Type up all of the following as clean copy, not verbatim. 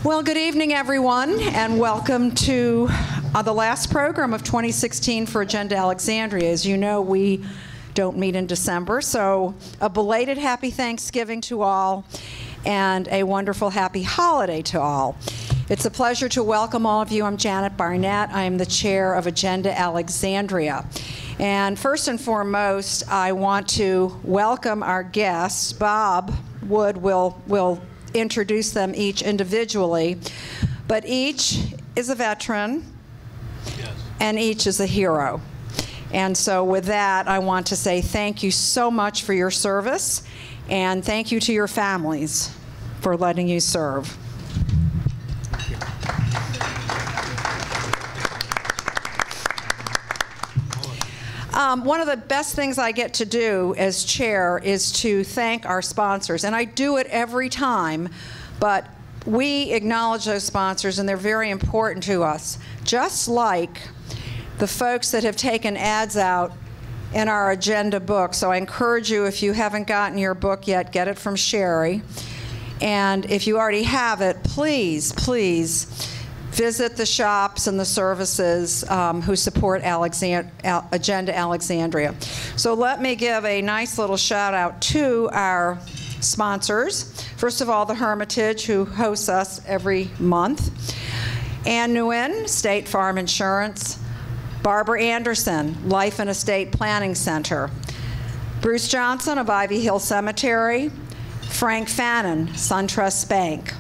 Well, good evening, everyone, and welcome to the last program of 2016 for Agenda Alexandria. As you know, we don't meet in December, so a belated happy Thanksgiving to all and a wonderful happy holiday to all. It's a pleasure to welcome all of you. I'm Janet Barnett. I am the chair of Agenda Alexandria. And first and foremost, I want to welcome our guests. Bob Wood will introduce them each individually, but each is a veteran, yes, and each is a hero. And so with that, I want to say thank you so much for your service, and thank you to your families for letting you serve. One of the best things I get to do as chair is to thank our sponsors, and I do it every time, but we acknowledge those sponsors and they're very important to us, just like the folks that have taken ads out in our agenda book. So I encourage you, if you haven't gotten your book yet, get it from Sherry, and if you already have it, please visit the shops and the services who support Agenda Alexandria. So let me give a nice little shout out to our sponsors. First of all, the Hermitage, who hosts us every month. Ann Nguyen, State Farm Insurance. Barbara Anderson, Life and Estate Planning Center. Bruce Johnson of Ivy Hill Cemetery. Frank Fannin, SunTrust Bank.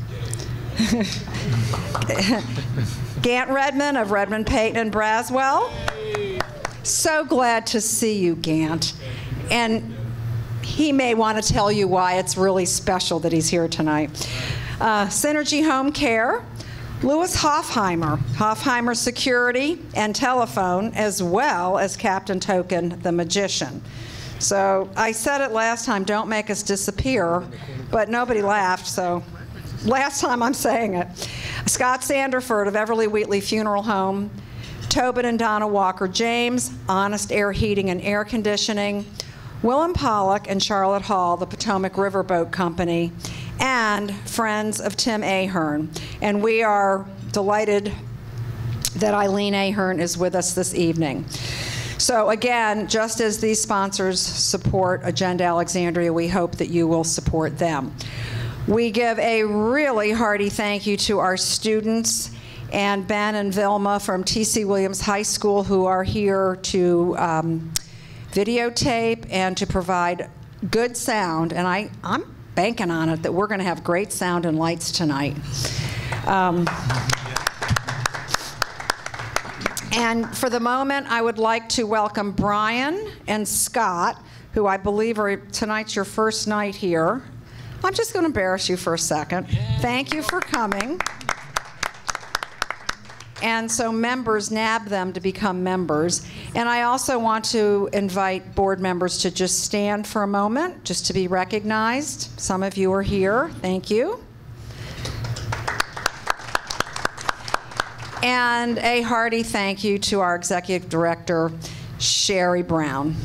Gant Redmond of Redmond, Peyton, and Braswell. So glad to see you, Gant. And he may want to tell you why it's really special that he's here tonight. Synergy Home Care, Louis Hoffheimer Security and Telephone, as well as Captain Token, the Magician. So I said it last time, don't make us disappear, but nobody laughed, so last time I'm saying it. Scott Sanderford of Everly Wheatley Funeral Home, Tobin and Donna Walker James, Honest Air Heating and Air Conditioning, Willem Pollock and Charlotte Hall, the Potomac Riverboat Company, and Friends of Tim Ahern. And we are delighted that Eileen Ahern is with us this evening. So again, just as these sponsors support Agenda Alexandria, we hope that you will support them. We give a really hearty thank you to our students and Ben and Vilma from T.C. Williams High School, who are here to videotape and to provide good sound. And I'm banking on it that we're going to have great sound and lights tonight. And for the moment, I would like to welcome Brian and Scott, who I believe are tonight's your first night here. I'm just going to embarrass you for a second. Thank you for coming. And so members nab them to become members. And I also want to invite board members to just stand for a moment, just to be recognized. Some of you are here. Thank you. And a hearty thank you to our executive director, Sherry Brown.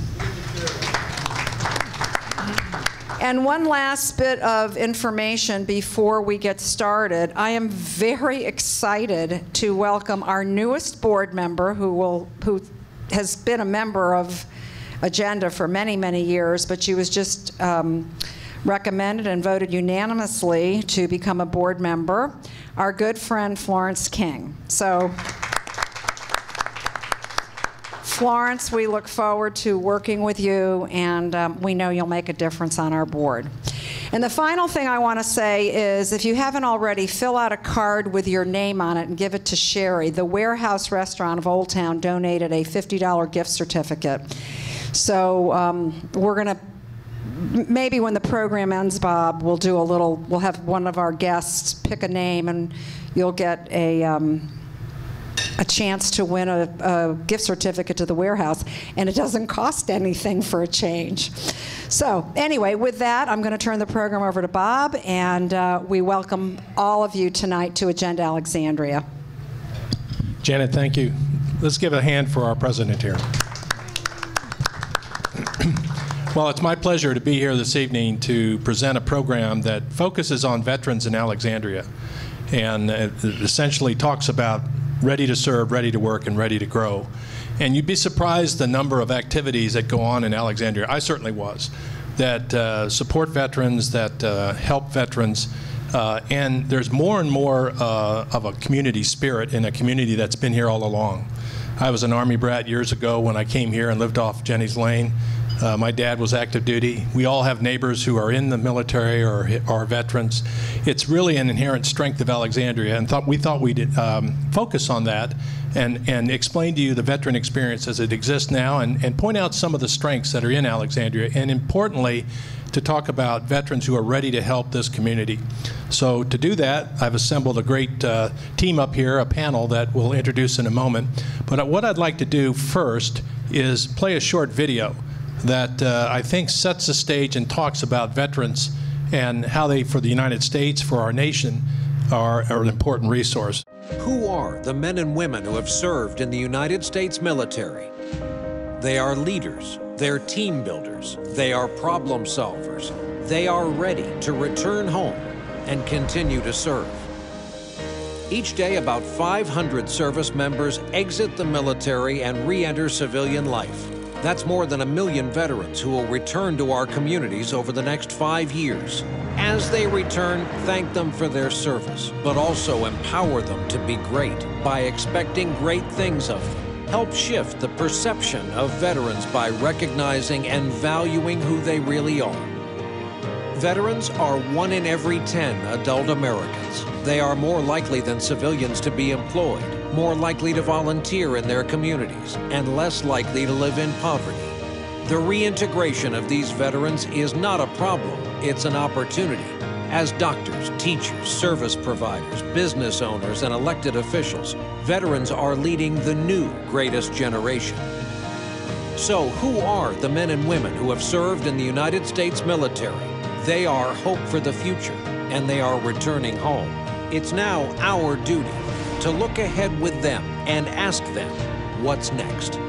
And one last bit of information before we get started. I am very excited to welcome our newest board member who has been a member of Agenda for many, many years, but she was just recommended and voted unanimously to become a board member, our good friend Florence King. So Florence, we look forward to working with you, and we know you'll make a difference on our board. And the final thing I want to say is, if you haven't already, fill out a card with your name on it and give it to Sherry. The Warehouse Restaurant of Old Town donated a $50 gift certificate. So we're going to, maybe when the program ends, Bob, we'll have one of our guests pick a name, and you'll get a chance to win a gift certificate to the warehouse, and it doesn't cost anything for a change. So anyway, with that, I'm going to turn the program over to Bob, and we welcome all of you tonight to Agenda Alexandria. Janet, thank you. Let's give a hand for our president here. Well, it's my pleasure to be here this evening to present a program that focuses on veterans in Alexandria. and it essentially talks about ready to serve, ready to work, and ready to grow. And you'd be surprised the number of activities that go on in Alexandria. I certainly was, that support veterans, that help veterans. And there's more and more of a community spirit in a community that's been here all along. I was an Army brat years ago when I came here and lived off Jenny's Lane. My dad was active duty. We all have neighbors who are in the military or are veterans. It's really an inherent strength of Alexandria, and we thought we'd focus on that and explain to you the veteran experience as it exists now, and point out some of the strengths that are in Alexandria, and importantly, to talk about veterans who are ready to help this community. So to do that, I've assembled a great team up here, a panel that we'll introduce in a moment. But what I'd like to do first is play a short video that I think sets the stage and talks about veterans and how they, for the United States, for our nation, are an important resource. Who are the men and women who have served in the United States military? They are leaders, they're team builders, they are problem solvers. They are ready to return home and continue to serve. Each day, about 500 service members exit the military and re-enter civilian life. That's more than 1 million veterans who will return to our communities over the next 5 years. As they return, thank them for their service, but also empower them to be great by expecting great things of them. Help shift the perception of veterans by recognizing and valuing who they really are. Veterans are 1 in every 10 adult Americans. They are more likely than civilians to be employed, more likely to volunteer in their communities, and less likely to live in poverty. The reintegration of these veterans is not a problem, it's an opportunity. As doctors, teachers, service providers, business owners, and elected officials, veterans are leading the new greatest generation. So, who are the men and women who have served in the United States military? They are hope for the future, and they are returning home. It's now our duty to look ahead with them and ask them, what's next?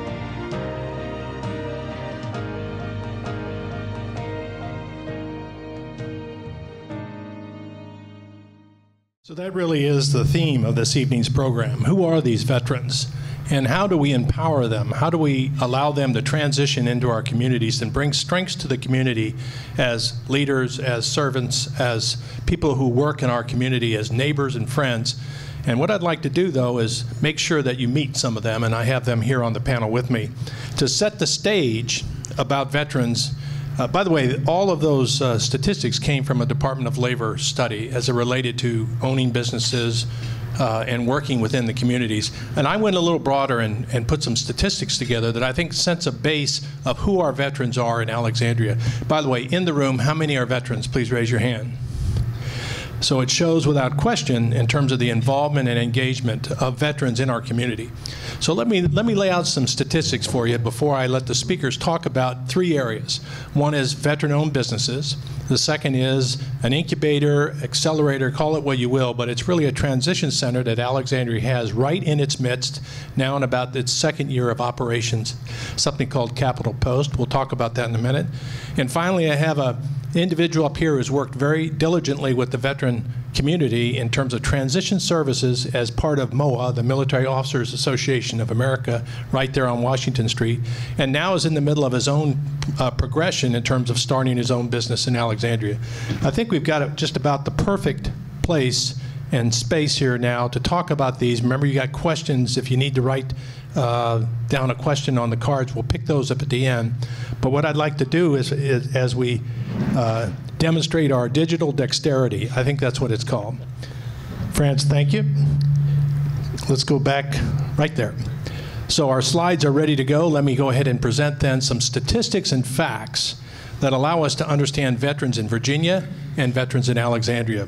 So that really is the theme of this evening's program. Who are these veterans? And how do we empower them? How do we allow them to transition into our communities and bring strengths to the community as leaders, as servants, as people who work in our community, as neighbors and friends? And what I'd like to do, though, is make sure that you meet some of them, and I have them here on the panel with me, to set the stage about veterans. By the way, all of those statistics came from a Department of Labor study as it related to owning businesses and working within the communities. And I went a little broader and put some statistics together that I think sets a base of who our veterans are in Alexandria. By the way, in the room, how many are veterans? Please raise your hand. So it shows without question in terms of the involvement and engagement of veterans in our community. So let me lay out some statistics for you before I let the speakers talk about 3 areas. One is veteran-owned businesses. The second is an incubator, accelerator, call it what you will, but it's really a transition center that Alexandria has right in its midst, now in about its 2nd year of operations, something called Capital Post. We'll talk about that in a minute. And finally, I have an individual up here who's worked very diligently with the veteran community in terms of transition services as part of MOA, the Military Officers Association of America, right there on Washington Street, and now is in the middle of his own progression in terms of starting his own business in Alexandria. I think we've got just about the perfect place and space here now to talk about these. Remember, you got questions. If you need to write down a question on the cards, we'll pick those up at the end. But what I'd like to do is as we demonstrate our digital dexterity, I think that's what it's called. France, thank you. Let's go back right there. So our slides are ready to go. Let me go ahead and present then some statistics and facts that allow us to understand veterans in Virginia and veterans in Alexandria.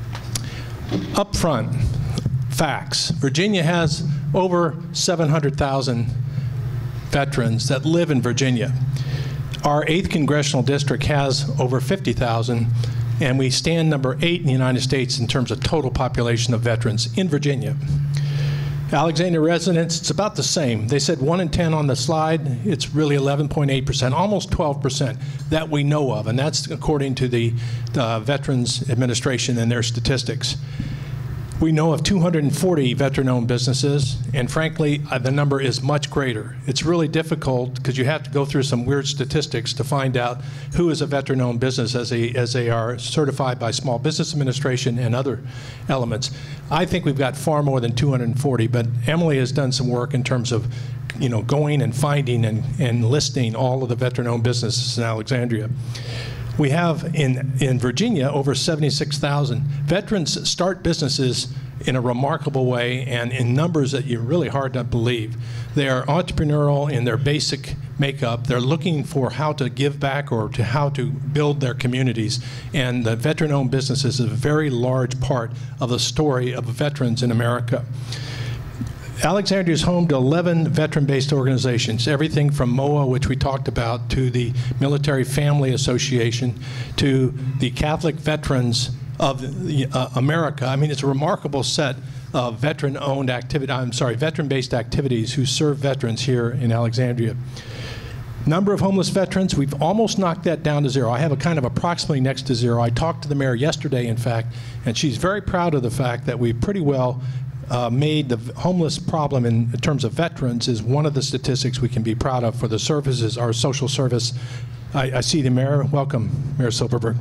Up front, facts. Virginia has over 700,000 veterans that live in Virginia. Our 8th congressional district has over 50,000, and we stand number 8 in the United States in terms of total population of veterans in Virginia. Alexandria residents, it's about the same. They said 1 in 10 on the slide. It's really 11.8%, almost 12% that we know of, and that's according to the Veterans Administration and their statistics. We know of 240 veteran-owned businesses, and frankly, the number is much greater. It's really difficult because you have to go through some weird statistics to find out who is a veteran-owned business as they are certified by Small Business Administration and other elements. I think we've got far more than 240, but Emily has done some work in terms of going and finding and listing all of the veteran-owned businesses in Alexandria. We have in Virginia over 76,000. Veterans start businesses in a remarkable way and in numbers that you're really hard to believe. They are entrepreneurial in their basic makeup. They're looking for how to give back or to how to build their communities. And the veteran-owned businesses is a very large part of the story of veterans in America. Alexandria is home to 11 veteran-based organizations, everything from MOA, which we talked about, to the Military Family Association, to the Catholic Veterans of America. I mean, it's a remarkable set of veteran-owned activity, veteran-based activities who serve veterans here in Alexandria. Number of homeless veterans, we've almost knocked that down to zero. I have a kind of approximately next to zero. I talked to the mayor yesterday, in fact, and she's very proud of the fact that we pretty well made the homeless problem in terms of veterans is one of the statistics we can be proud of for the services, our social service. I see the mayor. Welcome, Mayor Silverberg.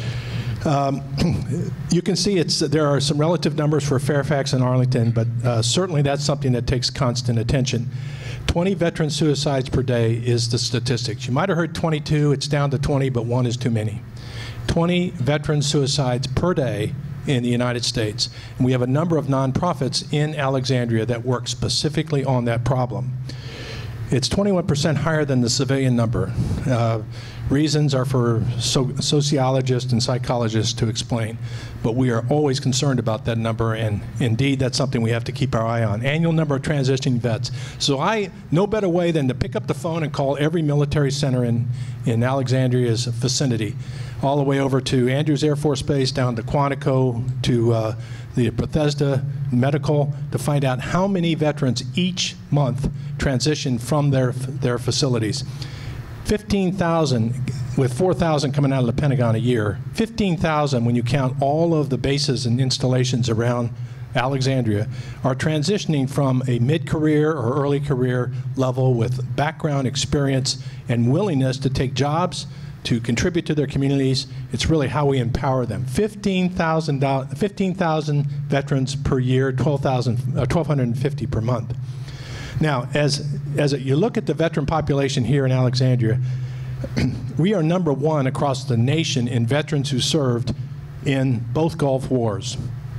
You can see there are some relative numbers for Fairfax and Arlington, but certainly that's something that takes constant attention. 20 veteran suicides per day is the statistics. You might have heard 22. It's down to 20, but one is too many. 20 veteran suicides per day in the United States. And we have a number of nonprofits in Alexandria that work specifically on that problem. It's 21% higher than the civilian number. Reasons are for sociologists and psychologists to explain, but we are always concerned about that number, and indeed that's something we have to keep our eye on. Annual number of transitioning vets. So no better way than to pick up the phone and call every military center in Alexandria's vicinity, all the way over to Andrews Air Force Base, down to Quantico, to the Bethesda Medical, to find out how many veterans each month transition from their facilities. 15,000, with 4,000 coming out of the Pentagon a year. 15,000 when you count all of the bases and installations around Alexandria are transitioning from a mid-career or early career level with background, experience, and willingness to take jobs, to contribute to their communities. It's really how we empower them. 15,000 veterans per year, 1,250 per month. Now, as you look at the veteran population here in Alexandria, we are number one across the nation in veterans who served in both Gulf Wars.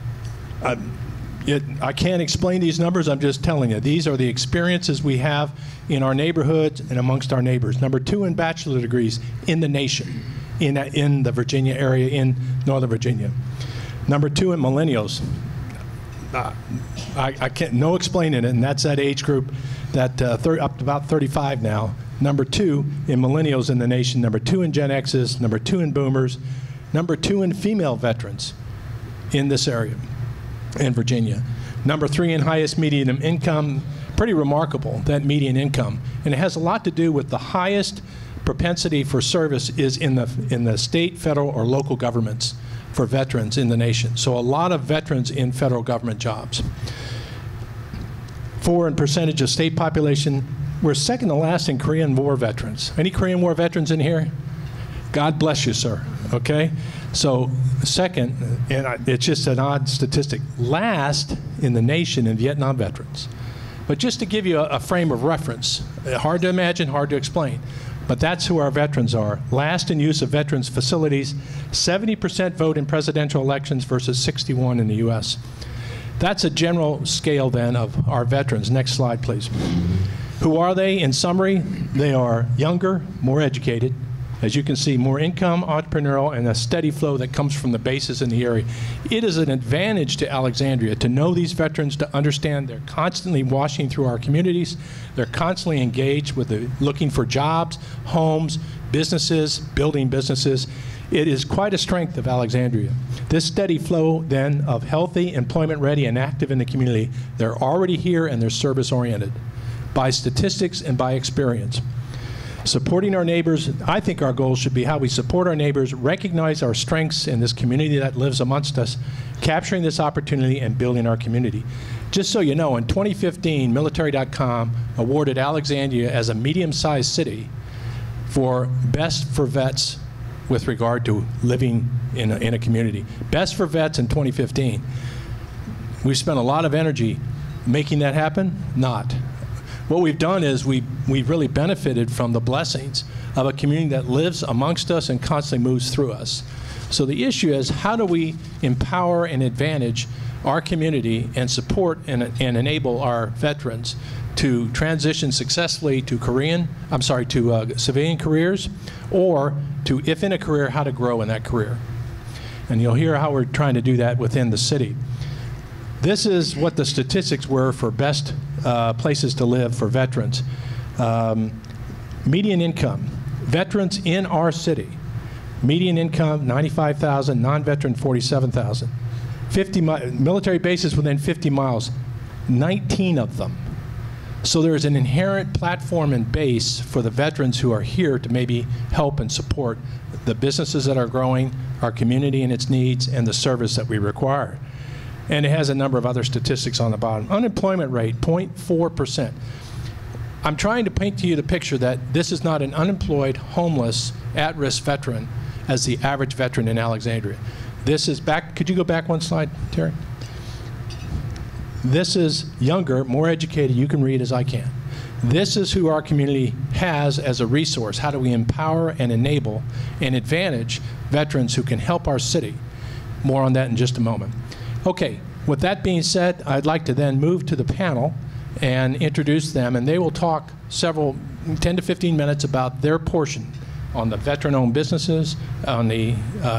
I can't explain these numbers, I'm just telling you. These are the experiences we have in our neighborhoods and amongst our neighbors. Number two in bachelor degrees in the nation, in the Virginia area, in Northern Virginia. Number two in millennials. I can't, no explaining it, and that's that age group that up to about 35 now. Number two in millennials in the nation. Number two in Gen X's. Number two in boomers. Number two in female veterans in this area in Virginia. Number three in highest median income. Pretty remarkable, that median income. And it has a lot to do with the highest propensity for service is in the state, federal, or local governments for veterans in the nation. So a lot of veterans in federal government jobs. Four in percentage of state population. We're second to last in Korean War veterans. Any Korean War veterans in here? God bless you, sir, okay? So second, and it's just an odd statistic, last in the nation in Vietnam veterans. But just to give you a frame of reference, hard to imagine, hard to explain, but that's who our veterans are. Last in use of veterans facilities, 70% vote in presidential elections versus 61 in the US. That's a general scale then of our veterans. Next slide, please. Who are they? In summary, they are younger, more educated, as you can see, more income, entrepreneurial, and a steady flow that comes from the bases in the area. It is an advantage to Alexandria to know these veterans, to understand they're constantly washing through our communities. They're constantly engaged with looking for jobs, homes, businesses, building businesses. It is quite a strength of Alexandria. This steady flow then of healthy, employment ready, and active in the community, they're already here and they're service oriented by statistics and by experience. Supporting our neighbors, I think our goal should be how we support our neighbors, recognize our strengths in this community that lives amongst us, capturing this opportunity and building our community. Just so you know, in 2015, Military.com awarded Alexandria as a medium-sized city for Best for Vets with regard to living in a community. Best for Vets in 2015. We've spent a lot of energy making that happen? Not. What we've done is we've really benefited from the blessings of a community that lives amongst us and constantly moves through us. So the issue is, how do we empower and advantage our community and support and enable our veterans to transition successfully to civilian careers, or to, if in a career, how to grow in that career. And you'll hear how we're trying to do that within the city. This is what the statistics were for best places to live for veterans. Median income, veterans in our city, median income $95,000, non-veteran $47,000. 50 military bases within 50 miles, 19 of them. So there's an inherent platform and base for the veterans who are here to maybe help and support the businesses that are growing, our community and its needs, and the service that we require. And it has a number of other statistics on the bottom. Unemployment rate, 0.4%. I'm trying to paint to you the picture that this is not an unemployed, homeless, at-risk veteran as the average veteran in Alexandria. This is back, could you go back one slide, Terry? This is younger, more educated, you can read as I can. This is who our community has as a resource. How do we empower and enable and advantage veterans who can help our city? More on that in just a moment. Okay, with that being said, I'd like to then move to the panel and introduce them, and they will talk 10 to 15 minutes about their portion on the veteran-owned businesses, on the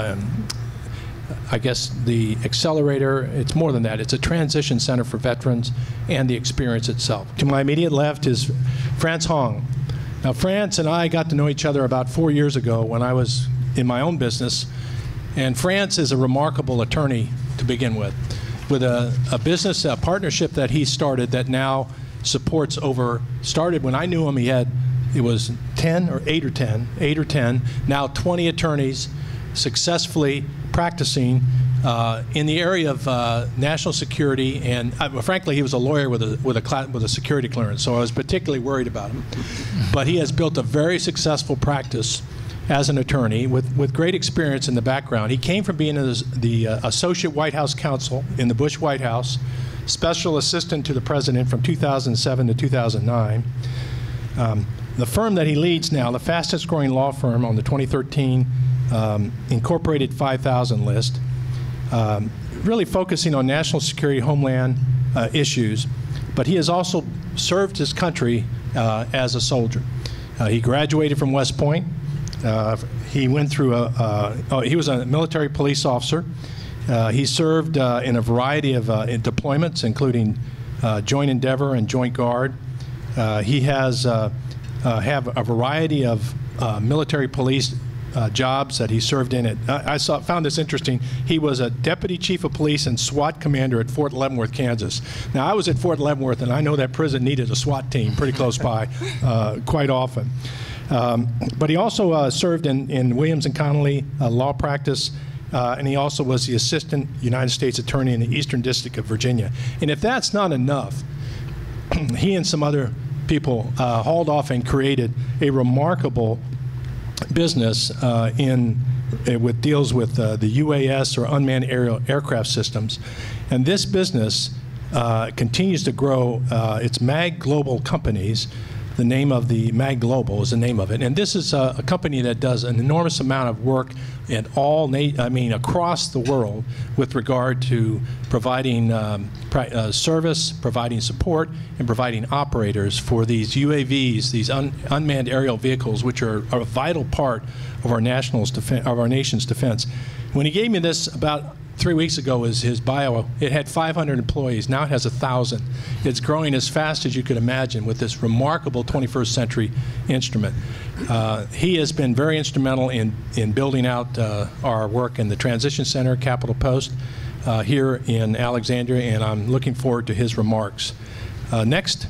I guess the accelerator. It's more than that. It's a transition center for veterans and the experience itself. To my immediate left is France Hong. Now, France and I got to know each other about 4 years ago when I was in my own business, and France is a remarkable attorney to begin with a business, a partnership that he started that now supports started when I knew him, it was 8 or 10, now 20 attorneys successfully practicing in the area of national security, and frankly, he was a lawyer with a security clearance, so I was particularly worried about him. But he has built a very successful practice as an attorney with great experience in the background. He came from being the Associate White House Counsel in the Bush White House, Special Assistant to the President from 2007 to 2009. The firm that he leads now, the fastest growing law firm on the 2013 Incorporated 5,000 list, really focusing on national security, homeland issues, but he has also served his country as a soldier. He graduated from West Point. He went through he was a military police officer. He served in a variety of deployments, including Joint Endeavor and Joint Guard. He has have a variety of military police jobs that he served in. Found this interesting. He was a deputy chief of police and SWAT commander at Fort Leavenworth, Kansas. Now, I was at Fort Leavenworth, and I know that prison needed a SWAT team pretty close by quite often. But he also served in Williams and Connolly law practice, and he also was the assistant United States attorney in the Eastern District of Virginia. And if that's not enough, he and some other people hauled off and created a remarkable business with deals with the UAS, or unmanned aerial aircraft systems. And this business continues to grow. It's MAG Global Companies. The name of the MAG Global is the name of it. And this is a company that does an enormous amount of work in across the world with regard to providing service, providing support, and providing operators for these UAVs, these unmanned aerial vehicles, which are a vital part of our nation's defense. When he gave me this about 3 weeks ago, was his bio. It had 500 employees. Now it has 1,000. It's growing as fast as you could imagine with this remarkable 21st century instrument. He has been very instrumental in building out our work in the Transition Center, Capitol Post, here in Alexandria, and I'm looking forward to his remarks. Next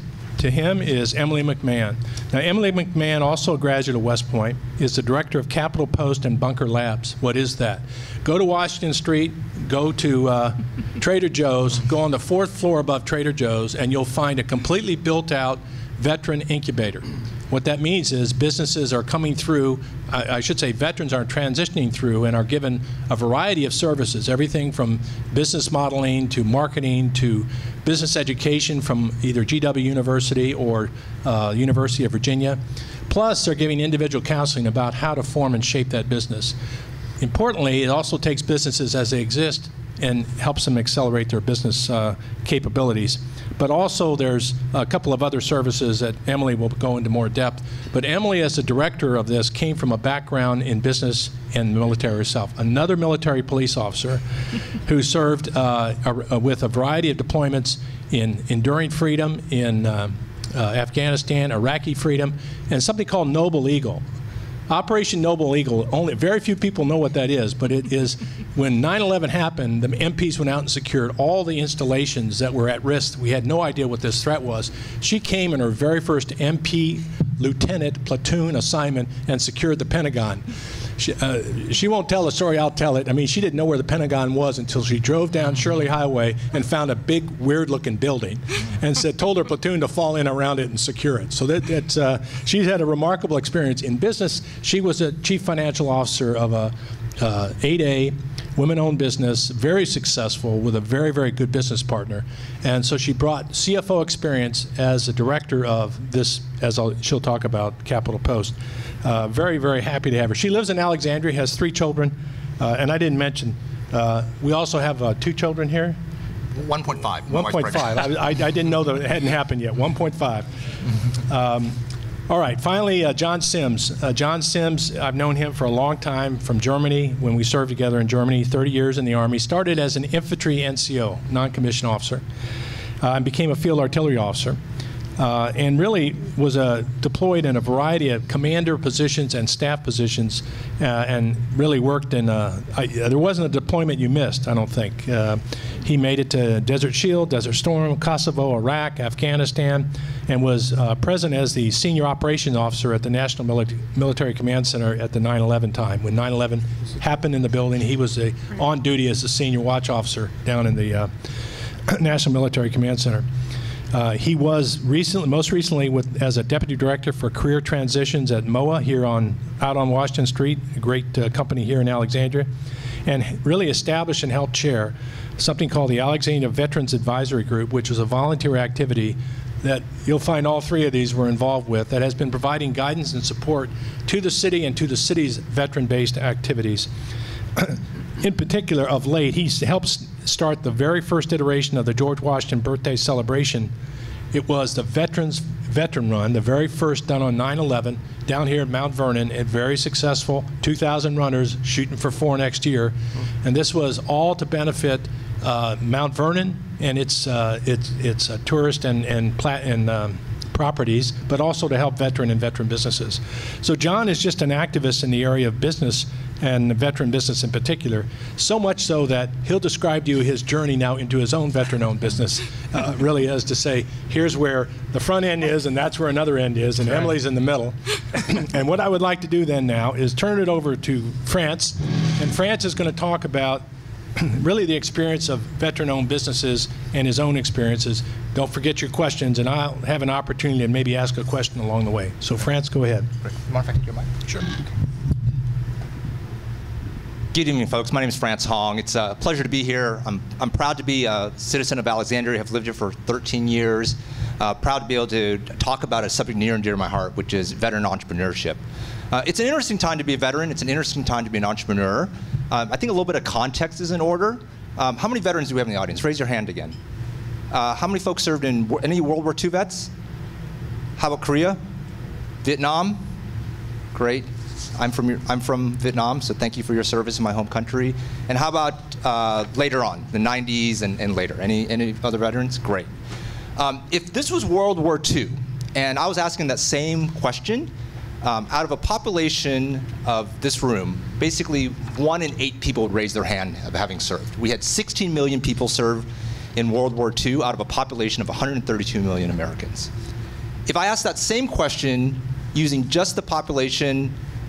to him is Emily McMahon. Now, Emily McMahon, also a graduate of West Point, is the director of Capital Post and Bunker Labs. What is that? Go to Washington Street, go to Trader Joe's, go on the 4th floor above Trader Joe's, and you'll find a completely built-out veteran incubator. What that means is businesses are coming through, I should say veterans are transitioning through and are given a variety of services, everything from business modeling to marketing to business education from either GW University or University of Virginia. Plus, they're giving individual counseling about how to form and shape that business. Importantly, it also takes businesses as they exist and helps them accelerate their business capabilities. But also there's a couple of other services that Emily will go into more depth. But Emily, as the director of this, came from a background in business and military herself. Another military police officer who served with a variety of deployments in Enduring Freedom, in Afghanistan, Iraqi Freedom, and something called Noble Eagle. Operation Noble Eagle, only very few people know what that is, but it is when 9/11 happened, the MPs went out and secured all the installations that were at risk. We had no idea what this threat was. She came in her very first MP lieutenant platoon assignment and secured the Pentagon. She won't tell the story, I'll tell it. I mean, she didn't know where the Pentagon was until she drove down Shirley Highway and found a big, weird-looking building and told her platoon to fall in around it and secure it. So she's had a remarkable experience in business. She was a chief financial officer of a 8A women-owned business, very successful with a very, very good business partner. And so she brought CFO experience as a director of this, she'll talk about, Capital Post. Very, very happy to have her. She lives in Alexandria, has 3 children, and I didn't mention, we also have 2 children here. 1.5. 1.5. I didn't know that it hadn't happened yet. 1.5. All right, finally, John Sims. John Sims, I've known him for a long time from Germany, when we served together in Germany, 30 years in the Army. Started as an infantry NCO, non-commissioned officer, and became a field artillery officer. And really was deployed in a variety of commander positions and staff positions, and really worked in, there wasn't a deployment you missed, I don't think. He made it to Desert Shield, Desert Storm, Kosovo, Iraq, Afghanistan, and was present as the senior operations officer at the National Military Command Center at the 9/11 time. When 9/11 happened in the building, he was on duty as the senior watch officer down in the National Military Command Center. He was most recently as a deputy director for career transitions at MOA here out on Washington Street, a great company here in Alexandria, and really established and helped chair something called the Alexandria Veterans Advisory Group, which was a volunteer activity that you'll find all 3 of these were involved with, that has been providing guidance and support to the city and to the city's veteran-based activities. In particular, of late, he helped start the very first iteration of the George Washington birthday celebration. It was the Veteran Run, the very first done on 9/11 down here at Mount Vernon, and very successful. 2,000 runners, shooting for 4 next year. And this was all to benefit Mount Vernon and its tourist and properties, but also to help veteran and veteran businesses. So John is just an activist in the area of business and veteran business in particular, so much so that he'll describe to you his journey now into his own veteran-owned business, really as to say, here's where the front end is and that's where another end is, and Emily's in the middle. And what I would like to do then now is turn it over to France, and France is going to talk about really the experience of veteran-owned businesses and his own experiences. Don't forget your questions, and I'll have an opportunity to maybe ask a question along the way. So France, go ahead. Mind if I take your mic? Sure. Good evening, folks. My name is France Hong. It's a pleasure to be here. I'm proud to be a citizen of Alexandria. I've lived here for 13 years. Proud to be able to talk about a subject near and dear to my heart, which is veteran entrepreneurship. It's an interesting time to be a veteran. It's an interesting time to be an entrepreneur. I think a little bit of context is in order. How many veterans do we have in the audience? Raise your hand again. How many folks served in any World War II vets? How about Korea? Vietnam? Great. I'm from Vietnam, so thank you for your service in my home country. And how about later on, the 90s and later? Any other veterans? Great. If this was World War II, and I was asking that same question, out of a population of this room, basically 1 in 8 people would raise their hand of having served. We had 16 million people serve in World War II out of a population of 132 million Americans. If I ask that same question using just the population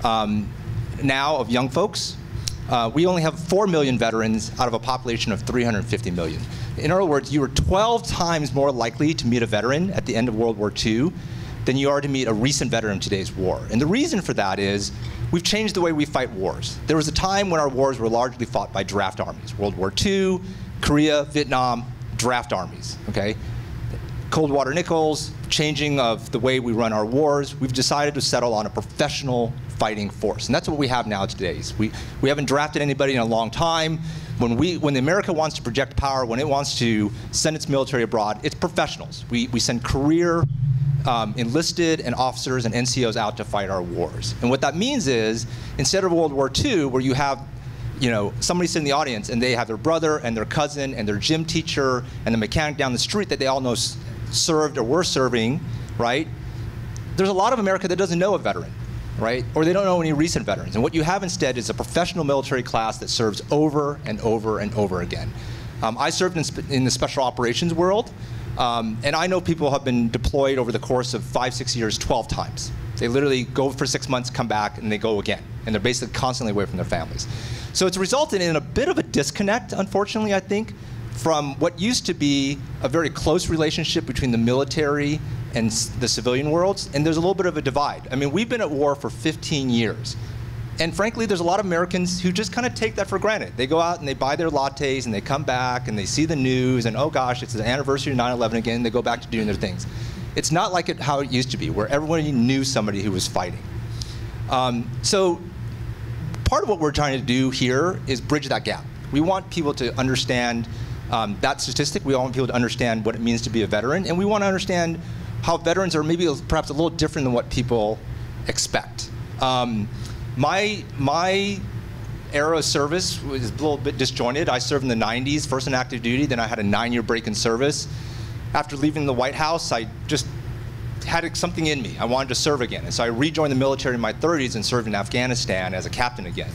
now of young folks, we only have 4 million veterans out of a population of 350 million. In other words, you are 12 times more likely to meet a veteran at the end of World War II than you are to meet a recent veteran in today's war. And the reason for that is we've changed the way we fight wars. There was a time when our wars were largely fought by draft armies. World War II, Korea, Vietnam, draft armies, okay? Cold War Nichols, changing of the way we run our wars, we've decided to settle on a professional fighting force. And that's what we have now today. We haven't drafted anybody in a long time. When America wants to project power, when it wants to send its military abroad, it's professionals. We send career enlisted and officers and NCOs out to fight our wars. And what that means is, instead of World War II, where you have somebody sit in the audience and they have their brother and their cousin and their gym teacher and the mechanic down the street that they all know served or were serving, right? There's a lot of America that doesn't know a veteran, right? Or they don't know any recent veterans. And what you have instead is a professional military class that serves over and over and over again. I served in the special operations world, and I know people have been deployed over the course of 5, 6 years, 12 times. They literally go for 6 months, come back, and they go again. And they're basically constantly away from their families. So it's resulted in a bit of a disconnect, unfortunately, I think, from what used to be a very close relationship between the military and the civilian worlds, and there's a little bit of a divide. I mean, we've been at war for 15 years. And frankly, there's a lot of Americans who just kind of take that for granted. They go out and they buy their lattes and they come back and they see the news and, oh gosh, it's the anniversary of 9/11 again, they go back to doing their things. It's not like how it used to be, where everybody knew somebody who was fighting. So part of what we're trying to do here is bridge that gap. We want people to understand that statistic. We want people to understand what it means to be a veteran, and we want to understand how veterans are maybe perhaps a little different than what people expect. My era of service was a little bit disjointed. I served in the 90s, first in active duty, then I had a 9-year break in service. After leaving the White House, I just had something in me. I wanted to serve again. And so I rejoined the military in my 30s and served in Afghanistan as a captain again.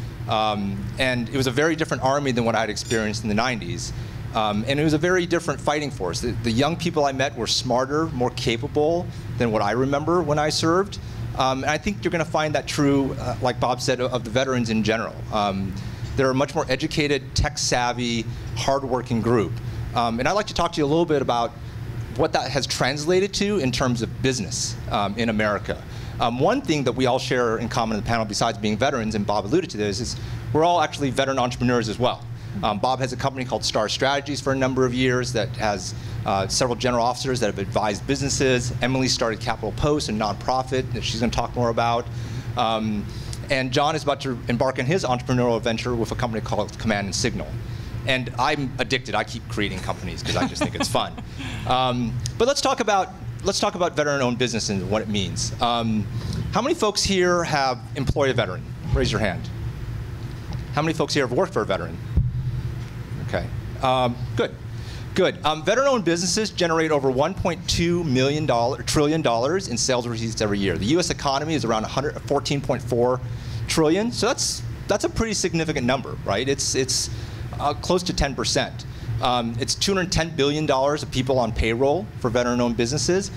And it was a very different army than what I had experienced in the 90s. And it was a very different fighting force. The young people I met were smarter, more capable than what I remember when I served. And I think you're going to find that true, like Bob said, of the veterans in general. They're a much more educated, tech-savvy, hard-working group. And I'd like to talk to you a little bit about what that has translated to in terms of business in America. One thing that we all share in common in the panel, besides being veterans, and Bob alluded to this, is we're all actually veteran entrepreneurs as well. Bob has a company called Star Strategies for a number of years that has several general officers that have advised businesses. Emily started Capital Post, a nonprofit that she's going to talk more about. And John is about to embark on his entrepreneurial venture with a company called Command and Signal. And I'm addicted. I keep creating companies because I just think it's fun. But let's talk about veteran-owned business and what it means. How many folks here have employed a veteran? Raise your hand. How many folks here have worked for a veteran? Okay, good. Veteran-owned businesses generate over $1.2 trillion in sales receipts every year. The U.S. economy is around $14.4 trillion, so that's a pretty significant number, right? It's close to 10%. It's $210 billion of people on payroll for veteran-owned businesses,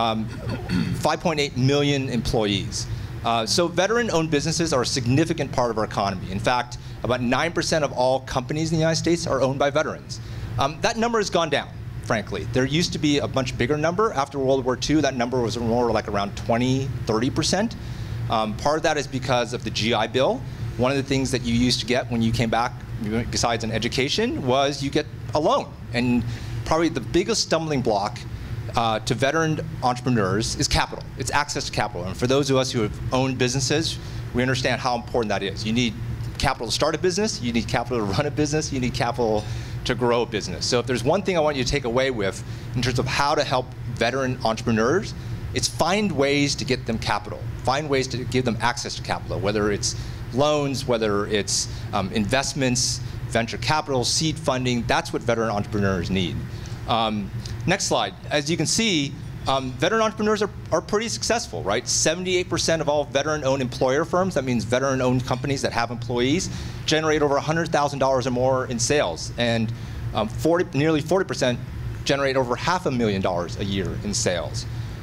5.8 million employees. So veteran-owned businesses are a significant part of our economy. In fact, about 9% of all companies in the United States are owned by veterans. That number has gone down, frankly. There used to be a much bigger number. After World War II, that number was more like around 20, 30%. Part of that is because of the GI Bill. One of the things that you used to get when you came back, besides an education, was you get a loan. And probably the biggest stumbling block to veteran entrepreneurs is capital. It's access to capital. And for those of us who have owned businesses, we understand how important that is. You need capital to start a business, you need capital to run a business, you need capital to grow a business. So if there's one thing I want you to take away with in terms of how to help veteran entrepreneurs, it's find ways to get them capital. Find ways to give them access to capital, whether it's loans, whether it's investments, venture capital, seed funding. That's what veteran entrepreneurs need. Next slide. As you can see, veteran entrepreneurs are pretty successful, right? 78% of all veteran-owned employer firms, that means veteran-owned companies that have employees, generate over $100,000 or more in sales. And nearly 40% generate over $500,000 a year in sales.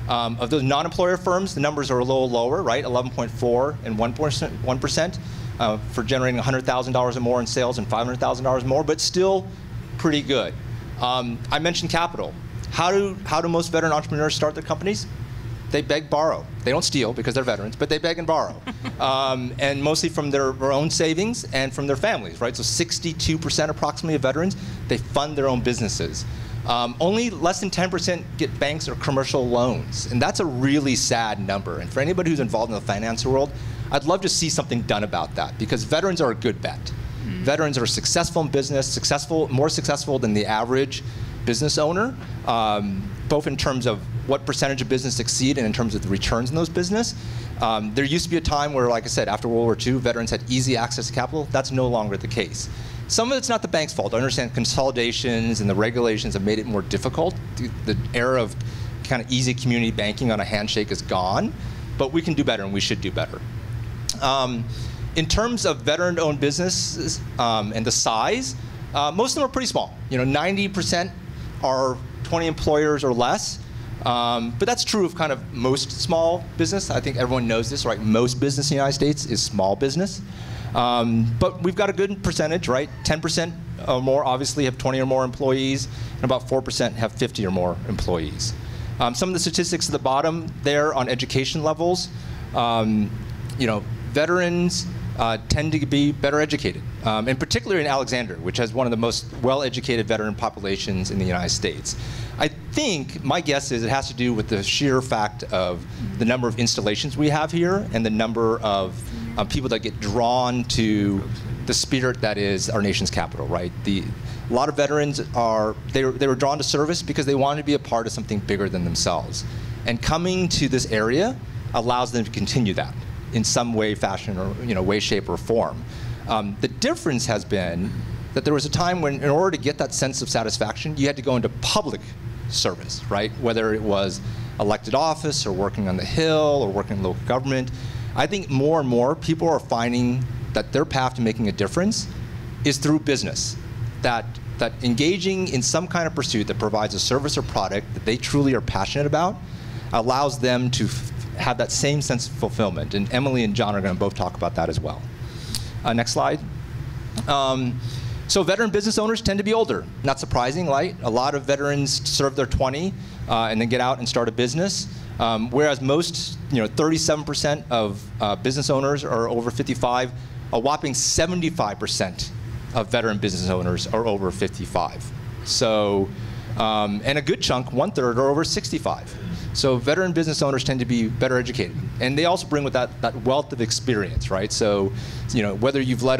Of those non-employer firms, the numbers are a little lower, right? 11.4 and 1%, for generating $100,000 or more in sales and $500,000 more, but still pretty good. I mentioned capital. How do most veteran entrepreneurs start their companies? They beg, borrow. They don't steal because they're veterans, but they beg and borrow. And mostly from their own savings and from their families, right? So 62% approximately of veterans, they fund their own businesses. Only less than 10% get banks or commercial loans. And that's a really sad number. And for anybody who's involved in the finance world, I'd love to see something done about that, because veterans are a good bet. Veterans are successful in business, more successful than the average business owner, both in terms of what percentage of business succeed and in terms of the returns in those business. There used to be a time where, like I said, after World War II, veterans had easy access to capital. That's no longer the case. Some of it's not the bank's fault. I understand consolidations and the regulations have made it more difficult. The era of kind of easy community banking on a handshake is gone, but we can do better and we should do better. In terms of veteran-owned businesses and the size, most of them are pretty small. 90% are 20 employers or less. But that's true of kind of most small business. I think everyone knows this, right? Most business in the United States is small business. But we've got a good percentage, right? 10% or more obviously have 20 or more employees, and about 4% have 50 or more employees. Some of the statistics at the bottom there on education levels, veterans tend to be better educated, and particularly in Alexandria, which has one of the most well-educated veteran populations in the United States. I think, my guess is it has to do with the sheer fact of the number of installations we have here and the number of people that get drawn to the spirit that is our nation's capital, right? A lot of veterans they were drawn to service because they wanted to be a part of something bigger than themselves. And coming to this area allows them to continue that in some way, fashion, or way, shape, or form. The difference has been that there was a time when, in order to get that sense of satisfaction, you had to go into public service, right? Whether it was elected office or working on the Hill or working in local government. I think more and more people are finding that their path to making a difference is through business. That engaging in some kind of pursuit that provides a service or product that they truly are passionate about allows them to have that same sense of fulfillment. And Emily and John are going to both talk about that as well. Next slide. So veteran business owners tend to be older. Not surprising, right? A lot of veterans serve their 20 and then get out and start a business. Whereas most, 37% of business owners are over 55. A whopping 75% of veteran business owners are over 55. So, and a good chunk, 1/3, are over 65. So veteran business owners tend to be better educated, and they also bring with that wealth of experience, right? So, whether you've led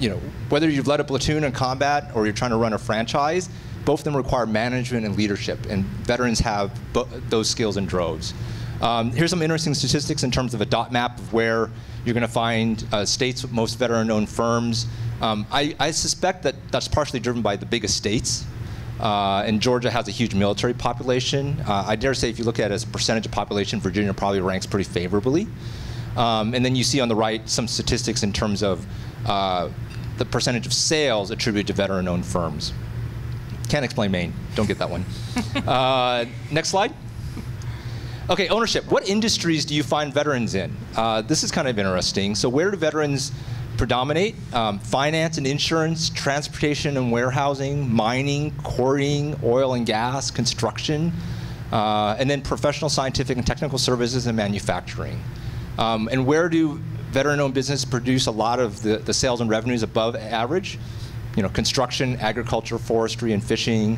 a platoon in combat or you're trying to run a franchise, both of them require management and leadership, and veterans have those skills in droves. Here's some interesting statistics in terms of a dot map of where you're going to find states with most veteran-owned firms. I suspect that that's partially driven by the biggest states. And Georgia has a huge military population. I dare say if you look at it as a percentage of population, Virginia probably ranks pretty favorably. And then you see on the right some statistics in terms of the percentage of sales attributed to veteran-owned firms. Can't explain Maine. Don't get that one. Next slide. Okay, ownership. What industries do you find veterans in? This is kind of interesting. So where do veterans predominate? Finance and insurance, transportation and warehousing, mining, quarrying, oil and gas, construction, and then professional, scientific, and technical services and manufacturing. And where do veteran-owned businesses produce a lot of the sales and revenues above average? Construction, agriculture, forestry, and fishing,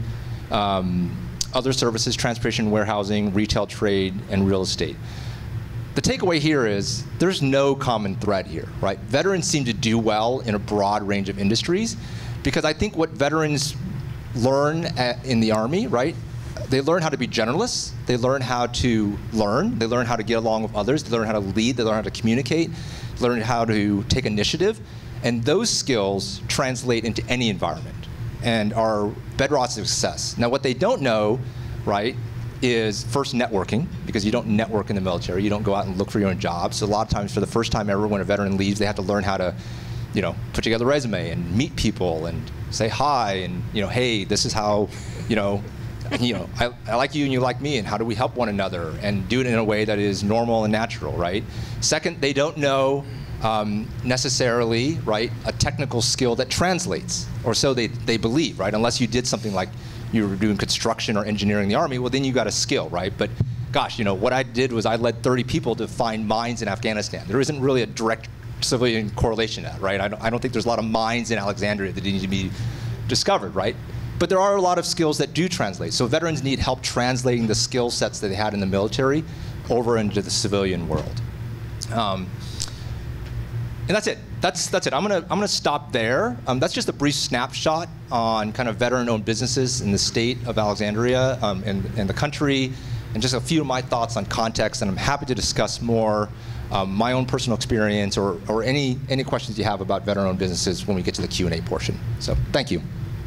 other services, transportation, warehousing, retail trade, and real estate. The takeaway here is there's no common thread here, right? Veterans seem to do well in a broad range of industries because I think what veterans learn in the Army, right? They learn how to be generalists. They learn how to learn. They learn how to get along with others. They learn how to lead. They learn how to communicate. They learn how to take initiative. And those skills translate into any environment and are bedrocks of success. Now, what they don't know, right, is first networking, because you don't network in the military. You don't go out and look for your own jobs. So a lot of times, for the first time ever, when a veteran leaves, they have to learn how to, put together a resume and meet people and say hi and, hey, this is how, you know, I like you and you like me, and how do we help one another and do it in a way that is normal and natural, right? Second, they don't know necessarily, right, a technical skill that translates, or so they believe, right? Unless you did something like you were doing construction or engineering in the Army, well, then you got a skill, right? But gosh, you know, what I did was I led 30 people to find mines in Afghanistan. There isn't really a direct civilian correlation to that, right? I don't think there's a lot of mines in Alexandria that need to be discovered, right? But there are a lot of skills that do translate. So veterans need help translating the skill sets that they had in the military over into the civilian world. And that's it. That's it. I'm gonna stop there. That's just a brief snapshot on kind of veteran-owned businesses in the state of Alexandria and the country, and just a few of my thoughts on context. And I'm happy to discuss more my own personal experience or any questions you have about veteran-owned businesses when we get to the Q&A portion. So thank you.